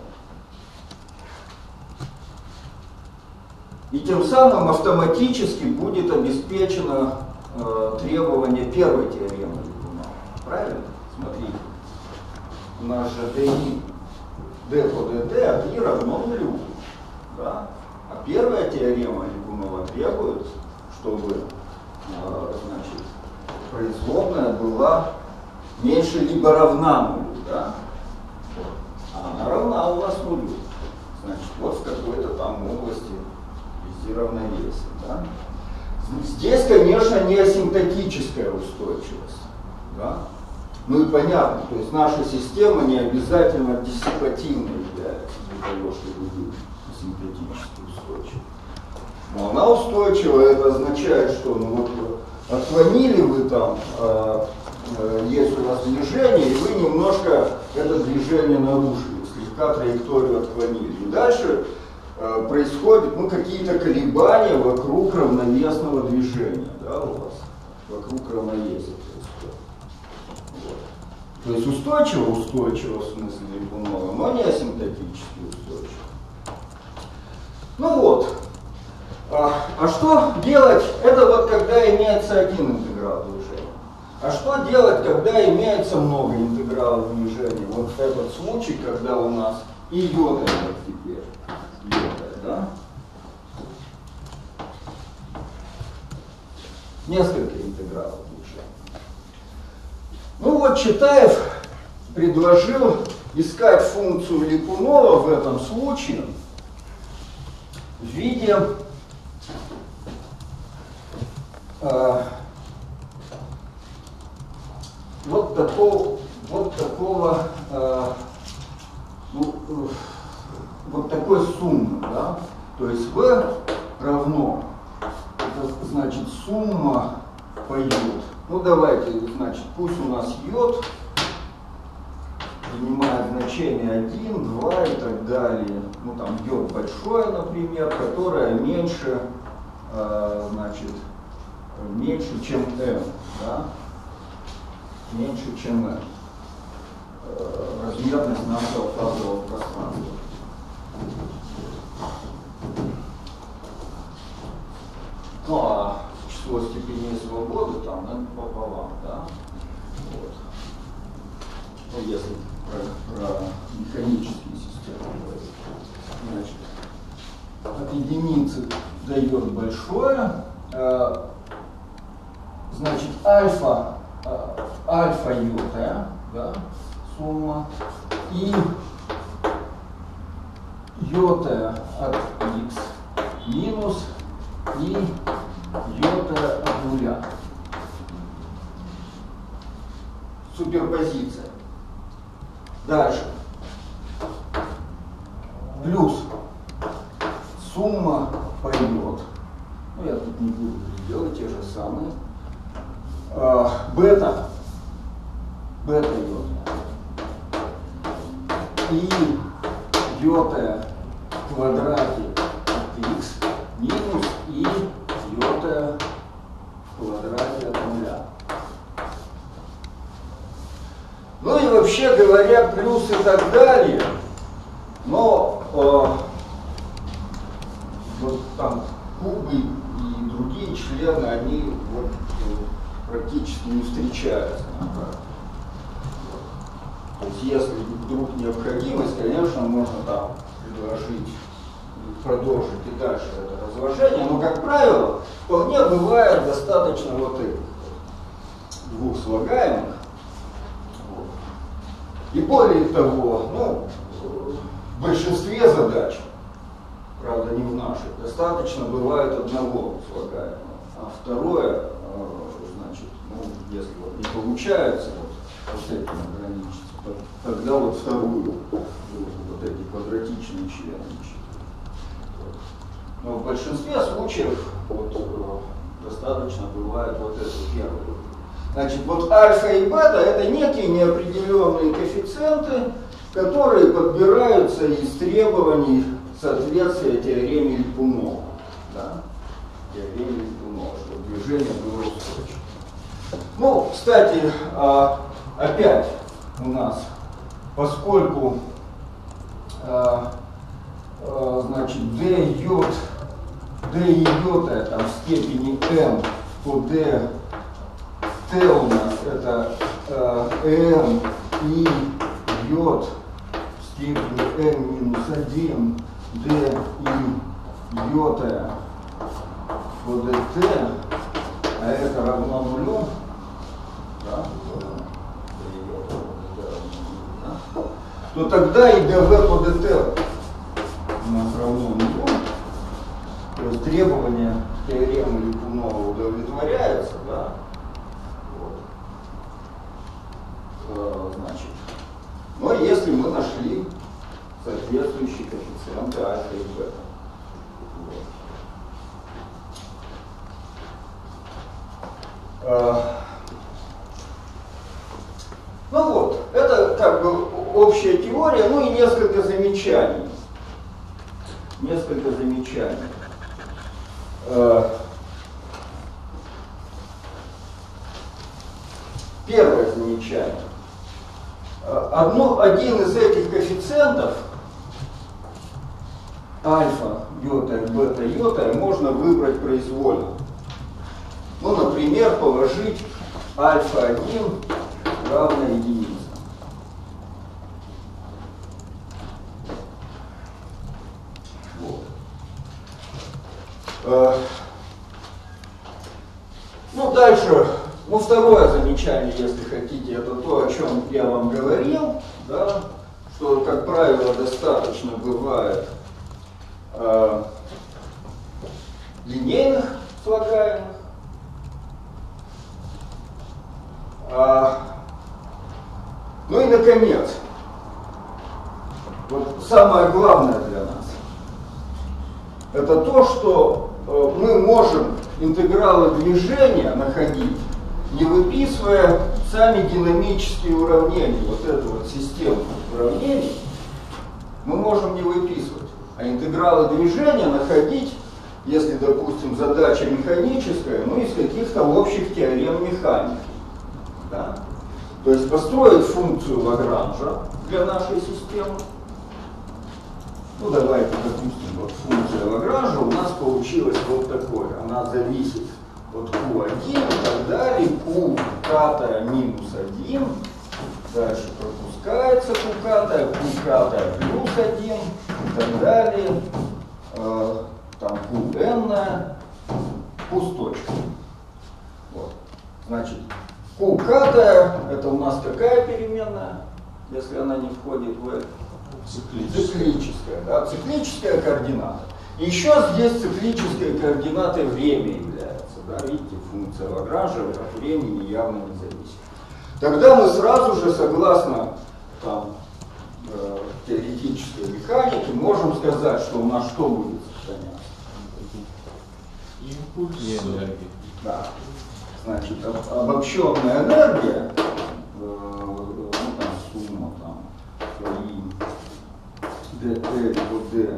И тем самым автоматически будет обеспечено требование первой теоремы Липунова. Правильно? Смотрите. У нас же d по dt от i равно нулю. Да? А первая теорема Липунова требует, чтобы значит, производная была меньше либо равна нулю. Да? А она равна у нас нулю. Значит, вот в какой-то там области везде равновесие. Да? Здесь, конечно, не асимптотическая устойчивость. Да? Ну и понятно, то есть наша система не обязательно диссипативной является для того, чтобы быть асимптотически устойчивой. Но она устойчива, это означает, что ну, вот, отклонили вы там, есть у вас движение, и вы немножко это движение нарушили, слегка траекторию отклонили. И дальше происходят ну, какие-то колебания вокруг равновесного движения, да, у вас, вокруг равновесия происходит. Вот. То есть устойчиво в смысле Липунова, но не асимптотически устойчиво. Ну вот. А что делать, это вот когда имеется один интеграл движения. А что делать, когда имеется много интегралов движения? Вот этот случай, когда у нас и йота вот теперь. Да? Несколько интегралов движения. Ну вот Читаев предложил искать функцию Липунова в этом случае в виде вот такой суммы, да? То есть V равно, это значит сумма по йод. Ну давайте, значит, пусть у нас йод занимает значение 1, 2 и так далее. Ну там йод большое, например, которое меньше, значит, меньше, чем m, да? Меньше, чем m. Размерность нашего фазового пространства. Ну а число степеней свободы там n пополам, да? Вот. Ну если про механические системы говорить. Значит, от единицы дает большое. Значит, альфа йота, да, сумма, и йота от x минус и йота от нуля. Суперпозиция. Дальше. Плюс сумма по йод. Ну, я тут не буду делать те же самые. Бета йота и йота в квадрате от x минус и йота в квадрате от нуля. Ну и вообще говоря, плюс и так далее, но вот там кубы и другие члены, они вот практически не встречаются. То есть если вдруг необходимость, конечно, можно там предложить продолжить и дальше это разложение, но, как правило, вполне бывает достаточно вот этих двух слагаемых. Вот. И более того, ну, в большинстве задач, правда не в наших, достаточно бывает одного слагаемого, а второе, значит, ну, если вот не получается вот с этим ограничиться, тогда вот вторую, вот эти квадратичные члены. Но в большинстве случаев вот, достаточно бывает вот это первое. Значит, вот альфа и бета это некие неопределенные коэффициенты, которые подбираются из требований соответствия теореме Липунова. Да? Теореме Липунова, чтобы движение было устойчивым. Ну, кстати, опять у нас, поскольку значит, d и йота там в степени m по d, t у нас это m и йод в степени m минус 1, d и йота по dt, а это равно нулю, да? То тогда и dv по dt у нас равно нулю. То есть требования теоремы Липунова удовлетворяются, да, вот, значит, но если мы нашли соответствующие коэффициенты альфа и бета. Вот. Ну вот, это как бы общая теория, ну и несколько замечаний. Несколько замечаний. Первое замечание. Один из этих коэффициентов, альфа, йота, бета, йота, можно выбрать произвольно. Ну, например, положить альфа-1 равно единице. Вот. Ну, дальше, ну, второе замечание, если хотите, это то, о чем я вам говорил, да, что, как правило, достаточно бывает линейных слагаемых. Ну и, наконец, вот самое главное для нас, это то, что мы можем интегралы движения находить, не выписывая сами динамические уравнения, вот эту вот систему уравнений, мы можем не выписывать, а интегралы движения находить, если, допустим, задача механическая, ну, из каких-то общих теорем механики. Да? То есть построить функцию Лагранжа для нашей системы. Ну, давайте, допустим, вот функция Лагранжа у нас получилась вот такой. Она зависит от Q1 и так далее, Q катая минус 1, дальше пропускается Q катая плюс 1 и так далее, там Qn, Q с точкой. Вот. Значит, Q катая, это у нас какая переменная, если она не входит в это? Циклическая, да, циклическая координата. И еще здесь циклической координатой время является. Да, видите, функция Лагранжа от времени явно не зависит. Тогда мы сразу же, согласно там, теоретической механике, можем сказать, что у нас что будет сохраняться? Импульс и энергия. Да. Значит, обобщенная энергия, ну, там сумма там, dt, d,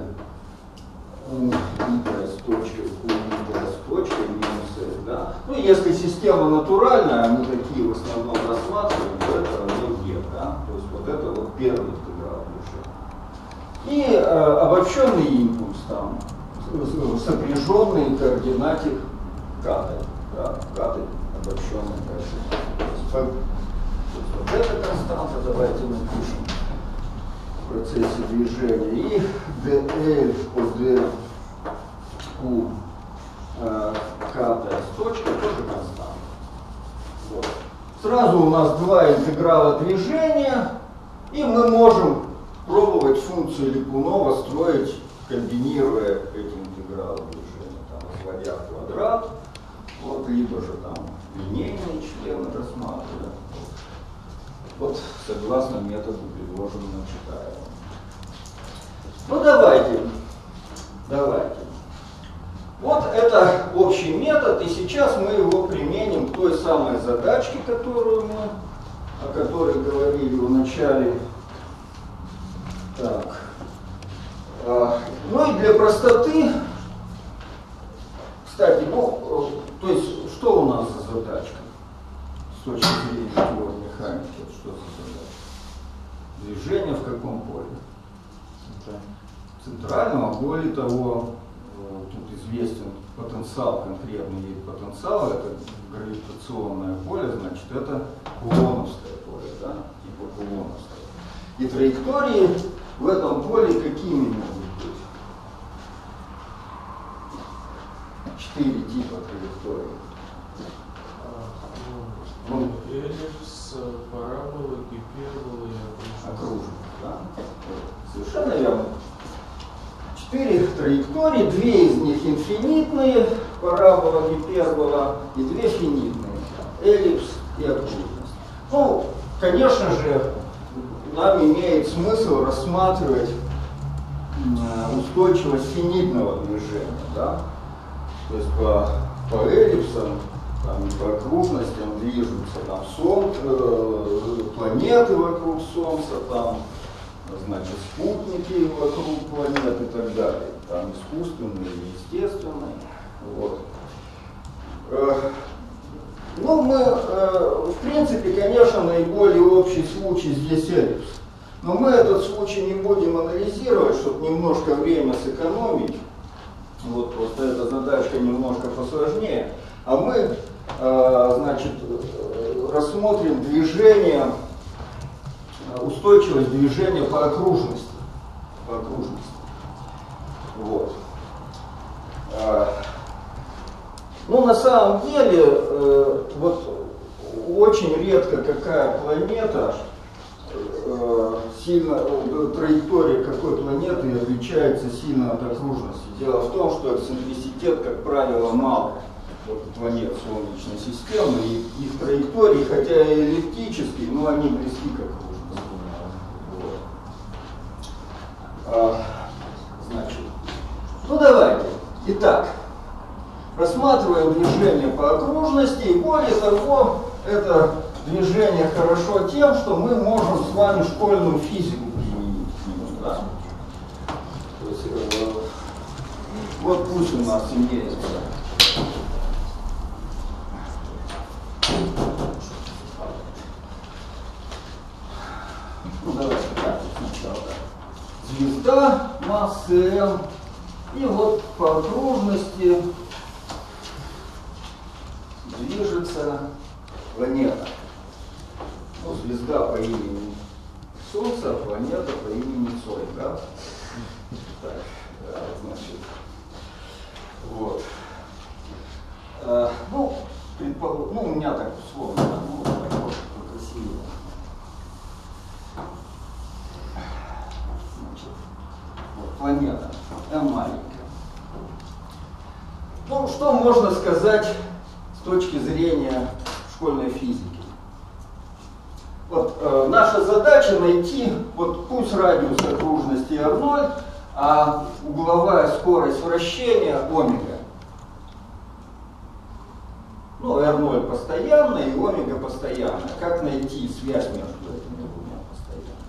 и с точкой, с точкой, минус s, да. Ну, если система натуральная, мы такие в основном рассматриваем, то это равно e, да. То есть вот это вот первый интеграл решения. И обобщенный импульс там, сопряженный координате катой, да, катой обобщенной координате. Вот эта константа, давайте напишем в процессе движения. И dl по d q катая с точкой тоже константа. Вот. Сразу у нас два интеграла движения, и мы можем пробовать функцию Липунова строить, комбинируя эти интегралы движения, там, возводя в квадрат, вот, либо же там линейные члены рассматривая. Вот, согласно методу, предложенному Читаевым. Ну, давайте. Вот это общий метод, и сейчас мы его применим к той самой задачке, о которой говорили в начале. Так. Ну и для простоты, кстати, ну, то есть, что у нас за задачка с точки зрения теории механики? Что за задачка? Движение в каком поле? Центральном, а более того, тут известен потенциал, конкретный вид потенциала, это гравитационное поле, значит, это кулоновское поле, да, типа кулоновское. И траектории в этом поле какими могут быть? 4 типа траекторий. Ну, эллипс, парабола, гипербола и окружность. Окружность, да? Совершенно верно. 4 траектории, 2 из них инфинитные, парабола, гипербола, и 2 финитные, эллипс и окружность. Ну, конечно же, нам имеет смысл рассматривать устойчивость финитного движения, да? То есть по эллипсам там, и по окружностям движутся там, планеты вокруг Солнца, там, значит, спутники вокруг планет и так далее, там искусственные и естественные. Вот. Ну, мы, в принципе, конечно, наиболее общий случай здесь эллипс. Но мы этот случай не будем анализировать, чтобы немножко время сэкономить. Вот просто эта задачка немножко посложнее. А мы, значит, рассмотрим движение, устойчивость движения по окружности. По окружности. Вот. Ну, на самом деле, вот очень редко какая планета сильно, траектория какой планеты отличается сильно от окружности. Дело в том, что эксцентриситет, как правило, мал планет Солнечной системы, и их траектории, хотя и эллиптические, но они близки к окружности. Вот. Значит, ну давайте. Итак, рассматриваем движение по окружности, и более того, это движение хорошо тем, что мы можем с вами школьную физику применить к нему. Да? То есть, вот пусть у нас имеется. Ну давайте так, сначала. Звезда массы m, и вот по окружности движется планета. Ну, звезда по имени Солнце, а планета по имени Цой, да? Так, значит, вот. Ну, предположим, ну, у меня так условно, да, ну, похоже, красивее. Значит, вот, планета, M маленькая. Ну, что можно сказать с точки зрения школьной физики? Вот, наша задача найти, вот пусть радиус окружности R0, а угловая скорость вращения омега. Ну, R0 постоянная и омега постоянная. Как найти связь между этими двумя постоянными?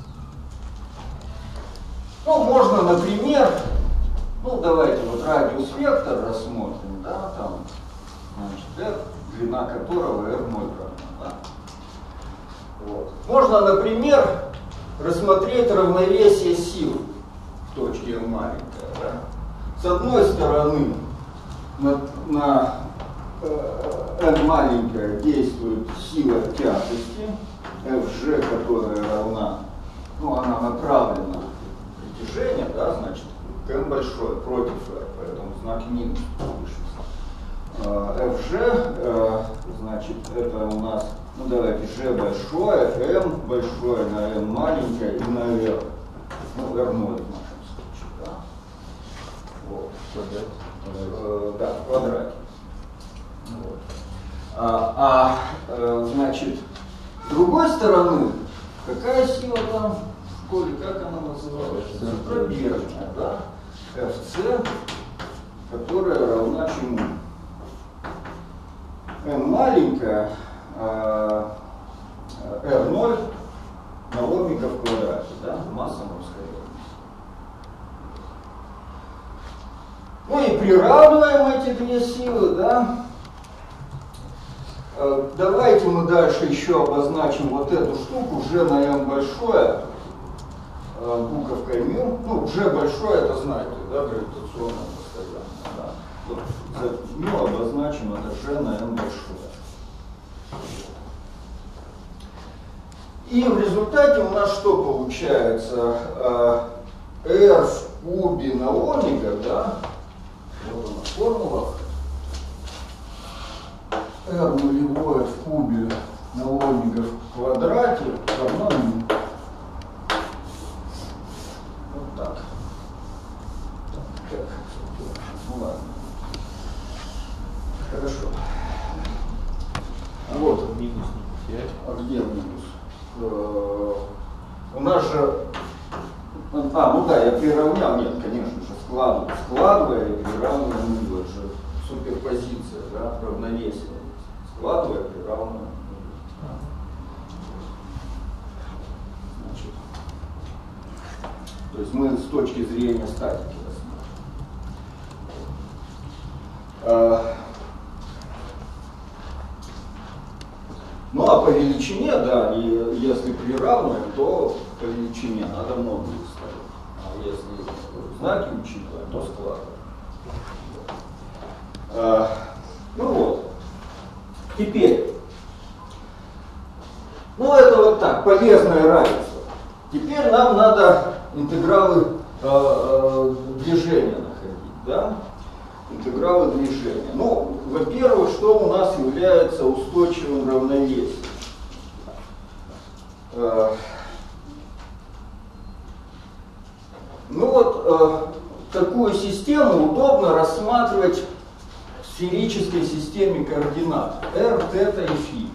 Ну, можно, например, ну, давайте вот радиус вектор рассмотрим, да, там, значит, R, длина которого R0 равна, да? Вот. Можно, например, рассмотреть равновесие сил в точке M маленькая. Да? С одной стороны, на N маленькая действует сила тяжести, Fg, которая равна, ну, она направлена в притяжение, да, значит, N большой против R, поэтому знак минус пишется. Fg, значит, это у нас, ну давайте, G большое, M большое на N маленькое и на R. Ну, R0 в нашем случае, да. Вот. Да, в квадрате. Вот. Значит, с другой стороны, какая сила там в школе, как она называлась? Центробежная, да? Fc, которая равна чему? N маленькая, R0 на омега в квадрате, да? Масса морской омега. Ну и приравниваем эти две силы, да? Давайте мы дальше еще обозначим вот эту штуку, G на M большое, буковкой μ. Ну, G большое, это знаете, да, гравитационное постоянное. Да. Вот за μ обозначим, это G на M большое. И в результате у нас что получается? R в кубе на омега, да? Вот она формула. R нулевое в кубе на омега в квадрате равно μ. Вот так. Ну ладно. Хорошо. Вот. Минус не потерять. А где минус? У нас же... ну да, я приравнял, нет, конечно же, складывая и приравнивая нулю, это же суперпозиция, да, равновесие. Складывая, приравнивая. Значит, то есть мы с точки зрения статики рассматриваем. Ну а по величине, да, и если приравниваем, то по величине надо модуль ставить. А если знаки учитываем, то складываем. Ну вот. Теперь. Ну это вот так, полезное равенство. Теперь нам надо интегралы движения находить, да? Интегралы движения. Ну, во-первых, что у нас является устойчивым равновесием? Ну вот, такую систему удобно рассматривать в сферической системе координат r, θ и φ.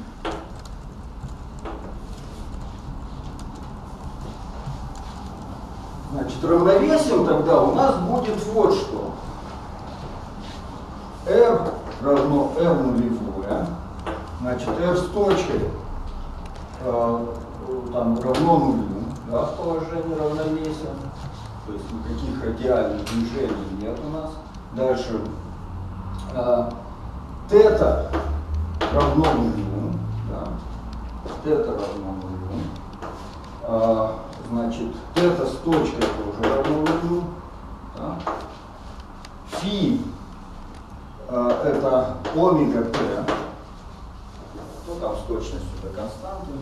Значит, равновесием тогда у нас будет вот что. R равно R нулевое, значит R с точкой там равно нулю, да, в положении равновесия, то есть никаких радиальных движений нет у нас. Дальше θ равно нулю, да, θ равно нулю, значит θ с точкой тоже равно нулю, да. Фи это омега t, ну там с точностью до константы,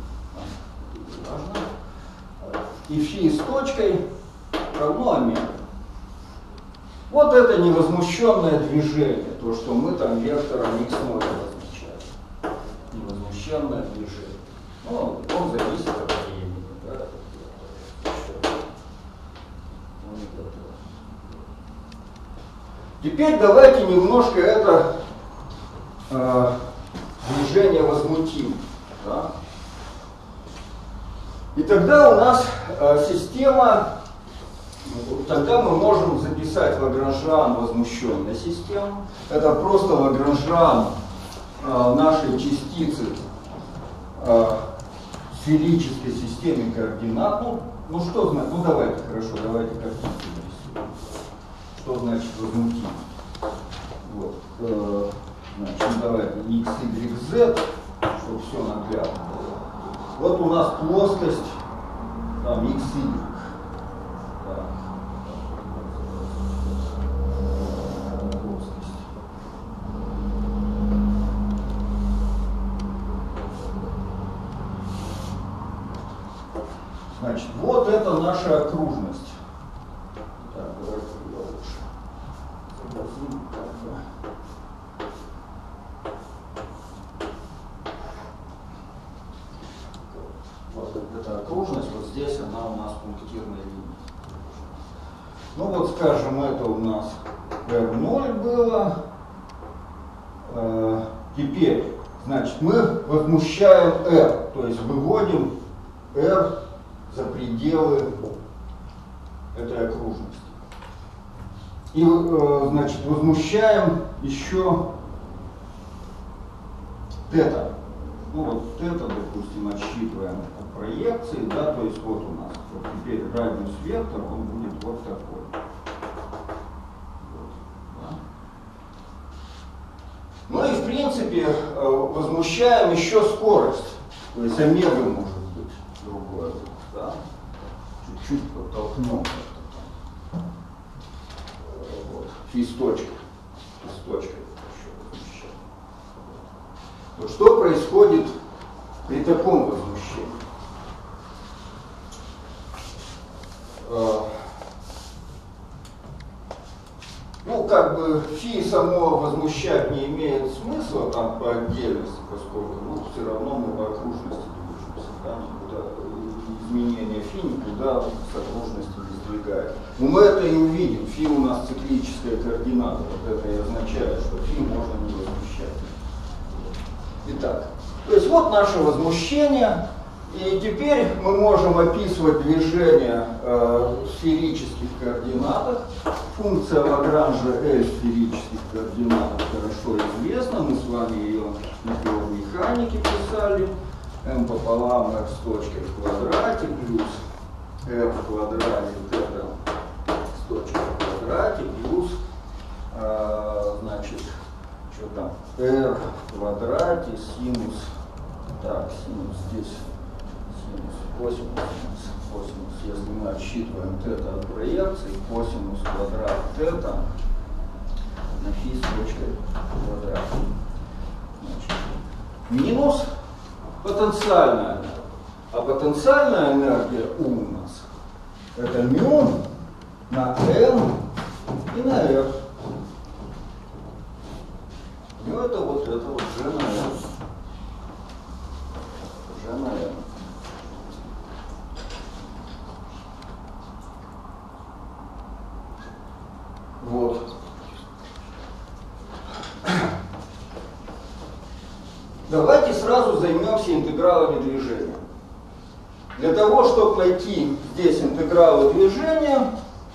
важно. И фи с точкой равно омега. Вот это невозмущенное движение, то, что мы там вектором x0 обозначаем. Невозмущенное движение. Ну, он зависит от времени. Да? Теперь давайте немножко это движение возмутим. Да? И тогда у нас система, тогда мы можем записать Лагранжиан возмущенной системы. Это просто Лагранжиан нашей частицы в сферической системе координат. Ну что значит? Ну давайте, хорошо, давайте картинку нарисуем. Что значит возмутим? Вот. Значит, ну давайте x, y, z, чтобы все наглядно было. Вот у нас плоскость там x, y. Да. Плоскость. Значит, вот это наша окружность. Так, давайте ее лучше согласим, вот эта окружность, вот здесь она у нас пунктирная линия. Ну вот, скажем, это у нас R0 было. Теперь, значит, мы возмущаем R, то есть выводим R за пределы этой окружности. И, значит, возмущаем еще θ. Ну вот θ, допустим, отсчитываем от проекции, да, то есть вот у нас вот теперь радиус вектора, он будет вот такой. Вот, да. Ну и в принципе возмущаем еще скорость, то есть омега может быть другое, да. Чуть-чуть подтолкнем. Вот. Фи с точкой. Вот что происходит при таком возмущении? Ну, как бы фи само возмущать не имеет смысла там по отдельности, поскольку ну, все равно мы по окружности движемся, да, никуда изменения φ никуда с окружности не сдвигает. Но мы это и увидим. Φ у нас циклическая координата. Вот это и означает, что φ можно не возмущать. Итак, то есть вот наше возмущение. И теперь мы можем описывать движение в сферических координатах. Функция Лагранжа L в сферических координатах хорошо известна. Мы с вами ее на первой механике писали. m пополам r с точкой в квадрате плюс r в квадрате θ с точкой в квадрате плюс, значит, что там, r в квадрате синус, так, синус здесь, косинус, если мы отсчитываем θ от проекции, косинус квадрат θ на φ с точкой в квадрате. Значит, минус потенциальная энергия. А потенциальная энергия у нас это μ на n и на r. Ну это вот g на n. G на n. Вот. Давайте сразу займемся интегралами движения. Для того, чтобы найти здесь интегралы движения,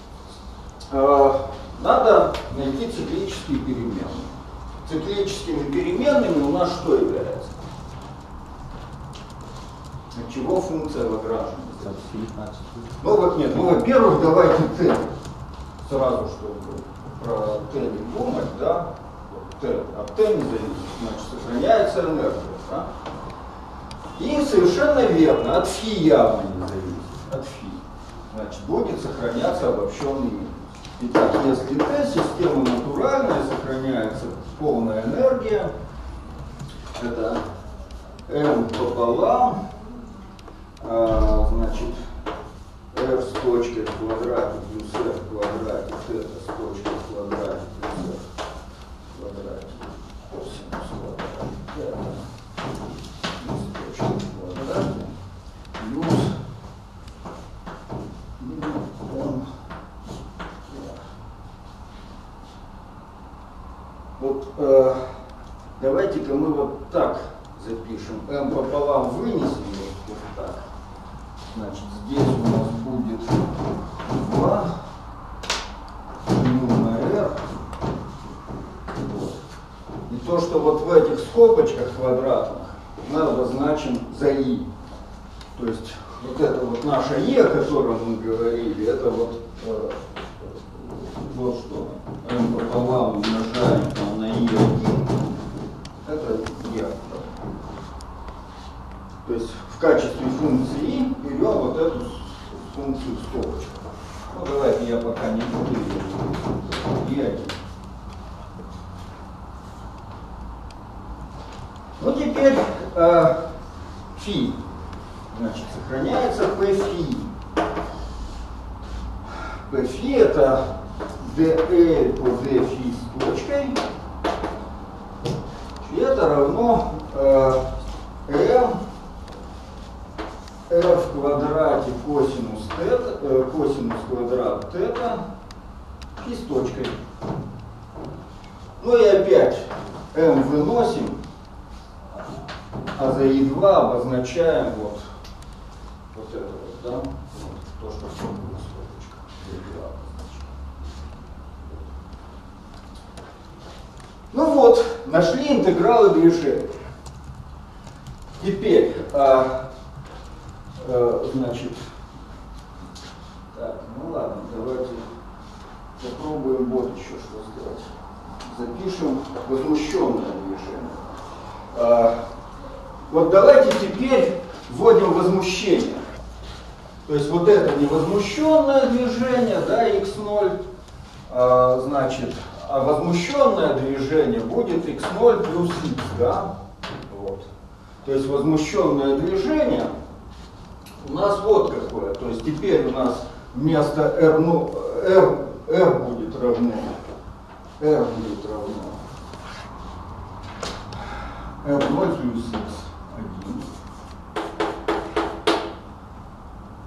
надо найти циклические переменные. Циклическими переменными у нас что является? От чего функция Лагранжа? Ну вот нет, ну во-первых, давайте t. Сразу, чтобы про t не думать, да? T от t не зависит, значит, сохраняется энергия. Да? И совершенно верно, от φ явно не зависит. От φ. Значит, будет сохраняться обобщенный минус. Итак, если t, система натуральная, сохраняется полная энергия, это m пополам, значит, r с точкой в квадрате плюс r в квадрате, θ с точкой в квадрате плюс r в квадрате, косинус квадрата, с точкой в квадрате, плюс m. Вот давайте-ка мы вот так запишем. m пополам вынесем вот так. Значит, здесь у нас будет 2 μ на r. Вот. И то, что вот в этих скобочках квадратных мы обозначим за i. То есть вот это вот наше e, о котором мы говорили, это вот что m пополам умножаем там, на i1, это e. То есть в качестве функции i берем вот эту функцию в скобочках. Ну давайте я пока не буду ее i1. Ну теперь φ, значит, сохраняется pφ. pφ это dl по dφ с точкой. И это равно m r в квадрате косинус квадрат θ и с точкой. Ну и опять m выносим, а за i2 обозначаем вот это вот, да? Вот, то, что в скобочках. Ну вот, нашли интегралы движения. Теперь, значит, так, ну ладно, давайте попробуем вот еще что сделать. Запишем возмущенное движение. Вот давайте теперь вводим возмущение. То есть вот это невозмущенное движение, да, x0, значит, а возмущенное движение будет x0 плюс x, да, вот. То есть возмущенное движение у нас вот какое. То есть теперь у нас вместо r, ну, r будет равно r0 плюс x1.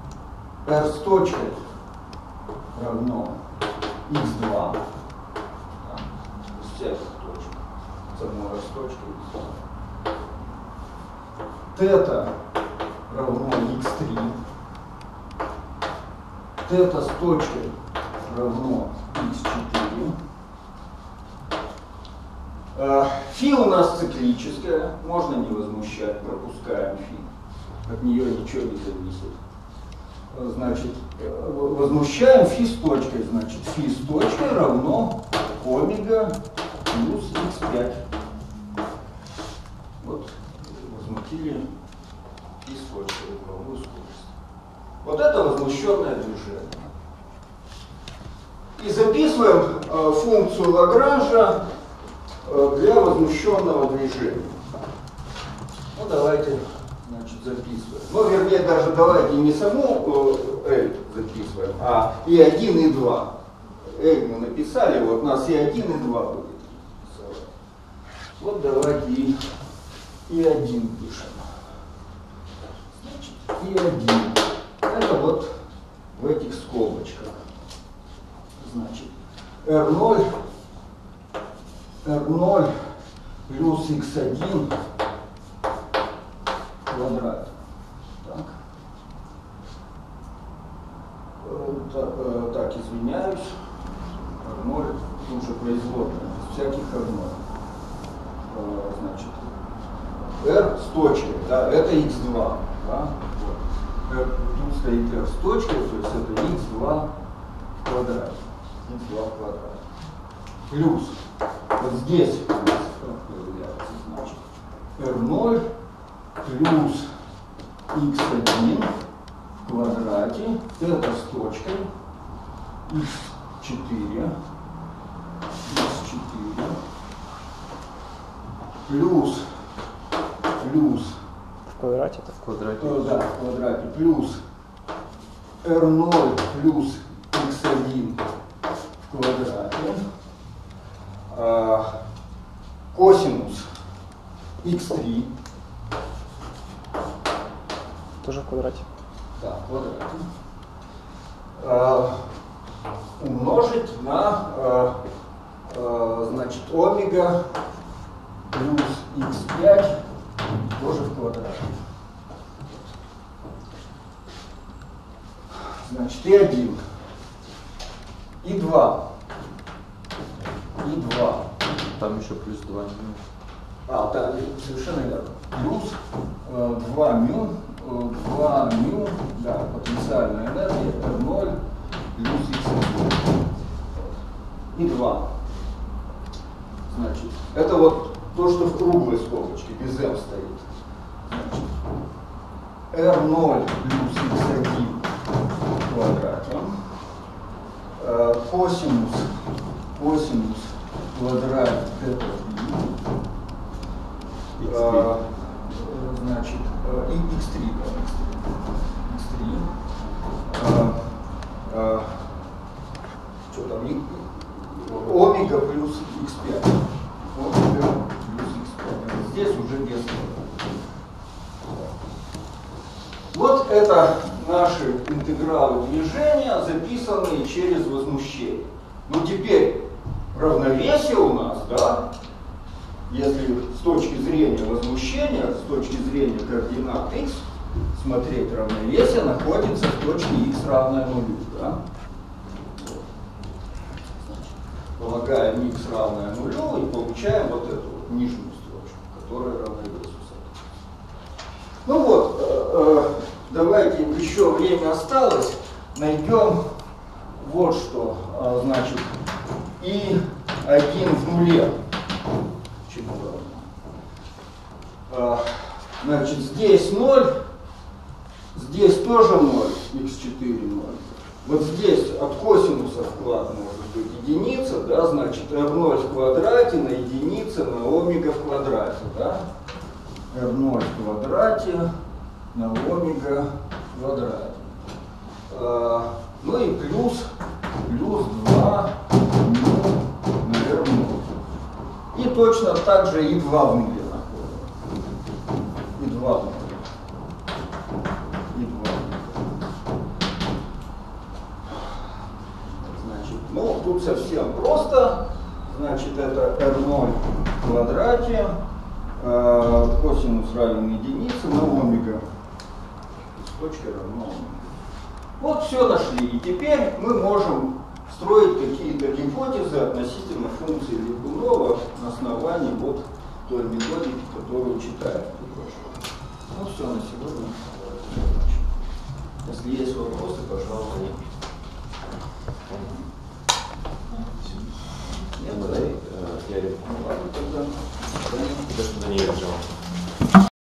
r с точкой равно x2, да, из всяких точек, с одной r с точкой x2. Тета равно x3, тета с точкой равно x4. Фи у нас циклическая, можно не возмущать, пропускаем фи, от нее ничего не зависит. Значит, возмущаем фи с точкой, значит, фи с точкой равно омега плюс x5. Вот, возмутили фи с точкой, угловую скорость. Вот это возмущенное движение. И записываем функцию Лагранжа для возмущенного движения. Ну, давайте, значит, записываем. Ну, вернее, даже давайте не саму L записываем, а и1, и 2. L мы написали, вот у нас и 1, и 2 будет. Вот давайте и1 пишем. Значит, и1. Это вот в этих скобочках. Значит, R0 плюс x1 квадрат. Так. Так, извиняюсь. R0 уже производная, без всяких R0. Значит, R с точкой, да, это x2. Да? Вот. Тут стоит R с точкой, то есть это x2 в квадрате. x2 в квадрате. Плюс, вот здесь у нас появляется, значит, R0 плюс x1 в квадрате, это с точкой x4 плюс В квадрате-то? В квадрате. Да, в квадрате плюс R0 плюс x1 в квадрате, косинус x3. Тоже в квадрате. Да, в квадрате. Умножить на, значит, омега плюс x5 тоже в квадрате. Значит, и1, и2, и2. Там еще плюс 2. Да, совершенно верно. Плюс 2 мю, да, потенциальная энергия, R0 плюс x1. И 2. Значит, это вот то, что в круглой скобочке, без m стоит. Значит, R0 плюс x1 в квадрате. Косинус в квадрате θ. Значит, и x3, что там, омега плюс x5. Омега плюс x5. Здесь уже без квадрата. Вот это наши интегралы движения, записанные через возмущение. Ну теперь равновесие у нас, да, если с точки зрения возмущения, с точки зрения координат x, смотреть равновесие находится в точке x равное нулю. Да? Полагаем x равное нулю и получаем вот эту вот нижнюю строчку, которая равновесию. Ну вот, давайте, еще время осталось, найдем вот что, значит, и1 в нуле. Значит, здесь 0, здесь тоже 0, x4 0. Вот здесь от косинуса вклад может быть единица, да, значит, r0 в квадрате на единице на омега в квадрате, да. r0 в квадрате на омега в квадрате. Ну и плюс 2 на r0. И точно так же и 2 в нуле находим. И 2 в нуле. И 2 в нуле. Ну, тут совсем просто. Значит, это R0 в квадрате, косинус равен единице на омега. Точка равна омега. Вот все нашли. И теперь мы можем строить какие-то гипотезы относительно функции Лягунова на основании вот той методики, которую читаем. Ну все, на сегодня. Если есть вопросы, пожалуйста.